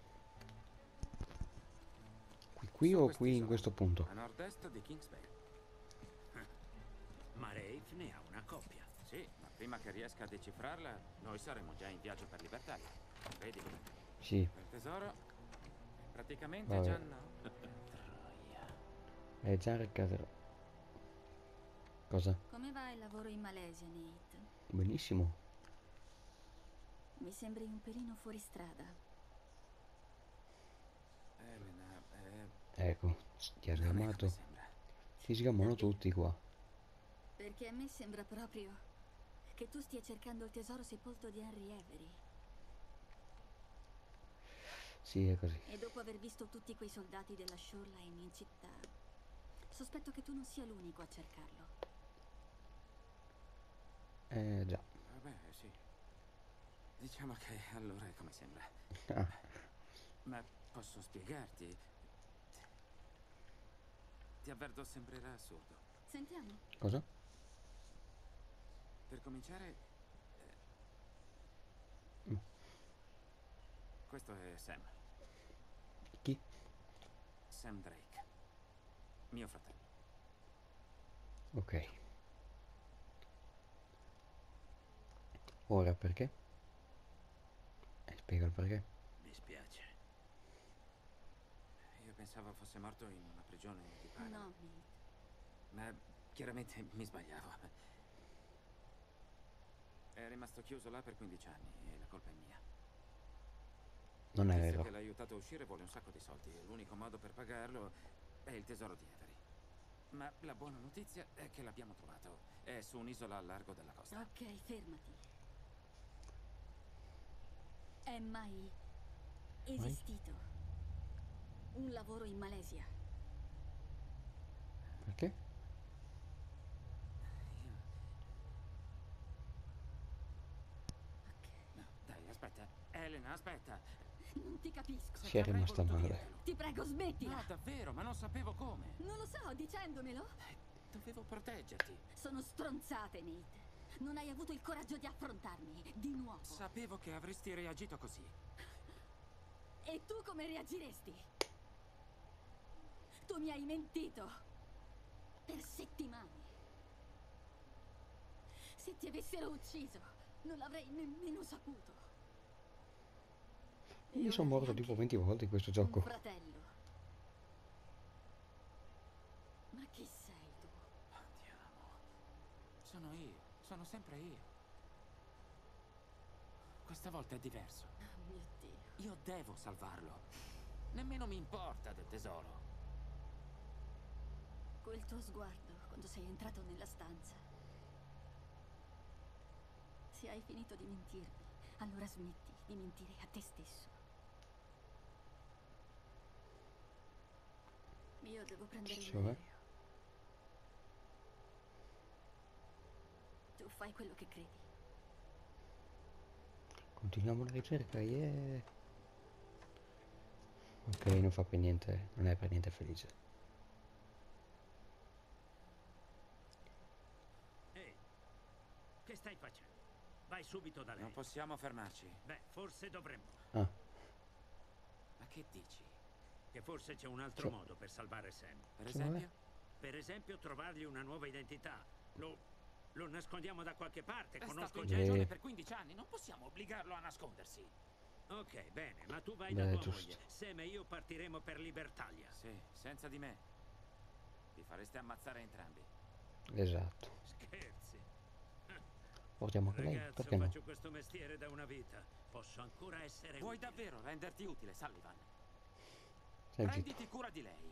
Qui su o qui in quest'isola, questo punto? a nord-est di Kings Bay. Ma Rafe ne ha una coppia. Sì, ma prima che riesca a decifrarla, noi saremo già in viaggio per Libertalia. Vedi, Sì, il tesoro è praticamente Vabbè. già no. è già recadero. Cosa? Come va il lavoro in Malesia, Nate. Benissimo. Mi sembri un pelino fuori strada. Elena, Ecco, ti ha non è come sgamato. sembra. Ti sgamano Perché? tutti qua. Perché a me sembra proprio che tu stia cercando il tesoro sepolto di Henry Avery. Sì, è così. E dopo aver visto tutti quei soldati della Shoreline in città, sospetto che tu non sia l'unico a cercarlo. Già. Vabbè, sì. Diciamo che allora è come sembra. Ah, Ma posso spiegarti? Ti avverto, sembrerà assurdo. Sentiamo. cosa? Per cominciare, Mm. questo è Sam. Chi? Sam Drake. Mio fratello. Ok. Ora perché? Spiega il perché. Mi spiace. Io pensavo fosse morto in una prigione di Panama. No, Nate. Ma chiaramente mi sbagliavo. È rimasto chiuso là per 15 anni e la colpa è mia. Non è Il tizio vero. che l'ha aiutato a uscire vuole un sacco di soldi e l'unico modo per pagarlo è il tesoro di Avery. Ma la buona notizia è che l'abbiamo trovato. È su un'isola a largo della costa. Ok, fermati. È mai esistito un lavoro in Malesia? Perché? Ok. No, dai, aspetta. Elena, aspetta. Non ti capisco. Si è Avrei rimasta voluto male. dirtelo. Ti prego, smettila. No, davvero, ma non sapevo come. Non lo so, dicendomelo. Dovevo proteggerti. Sono stronzate, Nate. Non hai avuto il coraggio di affrontarmi, di nuovo. Sapevo che avresti reagito così. E tu come reagiresti? Tu mi hai mentito. Per settimane. Se ti avessero ucciso, non l'avrei nemmeno saputo. E Io sono ora morto hai tipo anche 20 volte in questo un gioco. fratello. Ma chi sei tu? Andiamo. Sono io. Sono sempre io. Questa volta è diverso. Oh mio Dio. Io devo salvarlo. Nemmeno mi importa del tesoro. Quel tuo sguardo quando sei entrato nella stanza. Se hai finito di mentirmi, allora smetti di mentire a te stesso. Io devo prendere un Cioè? aereo. Tu fai quello che credi. Continuiamo la ricerca, yeah. Ok, non fa per niente, non è per niente felice. Ehi, che stai facendo? Vai subito da lei. Non possiamo fermarci. Beh, forse dovremmo. Ah, Ma che dici? Che forse c'è un altro Cioè- modo per salvare Sam. Per Cioè? esempio? Per esempio, trovargli una nuova identità. Lo nascondiamo da qualche parte. È Conosco stato in gente. prigione per 15 anni. Non possiamo obbligarlo a nascondersi. Ok, bene, ma tu vai Beh, da tua giusto. moglie. Sam e io partiremo per Libertalia. Sì, senza di me. Vi fareste ammazzare entrambi. esatto. Scherzi. Portiamo anche lei, Ragazzo, perché no? faccio questo mestiere da una vita. Posso ancora essere Vuoi utile. davvero renderti utile, Sullivan? Stai zitto. Prenditi cura di lei.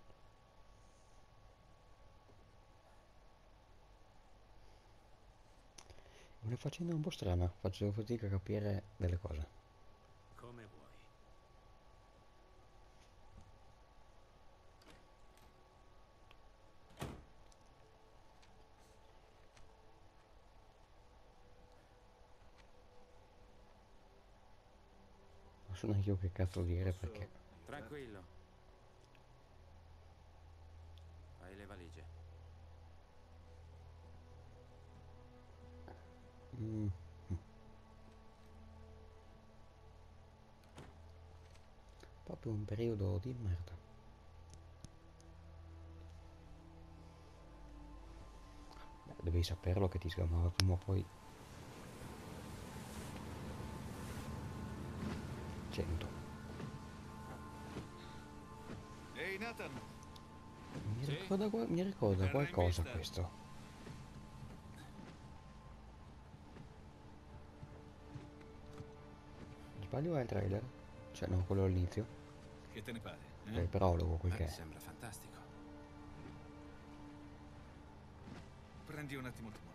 Una faccenda un po' strana, faccio fatica a capire delle cose. Come vuoi. Non so neanche io che cazzo dire perché. Tranquillo. Fai le valigie. Mm. Proprio un periodo di merda. Beh, devi saperlo che ti sgamava prima o poi. 100. Ehi Nathan, Mi Sì? ricorda, mi ricorda Verrà in qualcosa vista. questo. sbaglio è il trailer? Cioè no, quello all'inizio. Che te ne pare? È il prologo, quel che è. Sembra fantastico. Prendi un attimo il timone.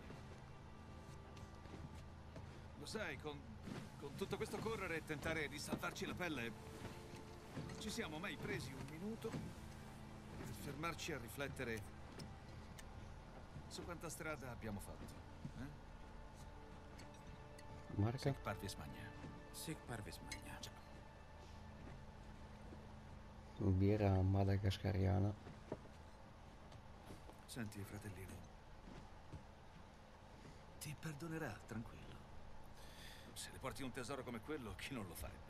Lo sai, con tutto questo correre e tentare di salvarci la pelle, non ci siamo mai presi un minuto per fermarci a riflettere su quanta strada abbiamo fatto. Marca? Sic parvis magna. Sic parvis magna. Birra madagascariana. Senti, fratellino, ti perdonerà, tranquillo. Se le porti un tesoro come quello, chi non lo farebbe?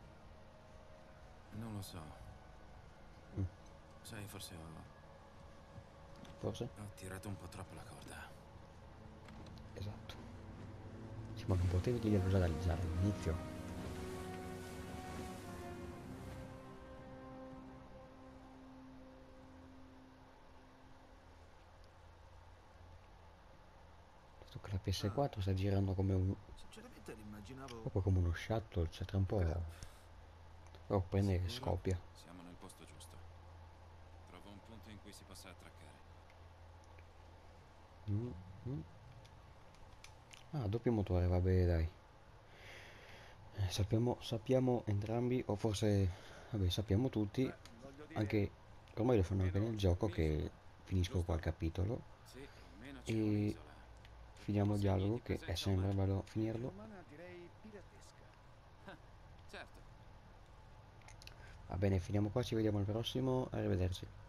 Non lo so. Mm. Sai, forse Forse? ho tirato un po' troppo la corda. Esatto. Sì, ma non potevi dirglielo già dall'inizio. Dato che la PS4 sta girando come un... Sinceramente l'immaginavo... proprio come uno shuttle, cioè tra un po'... però prende e Sicuro? scoppia. Siamo nel posto giusto. Trovo un punto in cui si possa attraccare. Mm. Ah, doppio motore, vabbè dai. Sappiamo entrambi, o forse, vabbè, sappiamo tutti, voglio dire... anche, ormai lo fanno anche nel gioco, che finisco qua il capitolo Sì, almeno c'è e un'isola. finiamo il Forse mi dialogo, ti che è presento sempre un bello finirlo. Umana direi piratesca. Certo. Va bene, finiamo qua, ci vediamo al prossimo, arrivederci.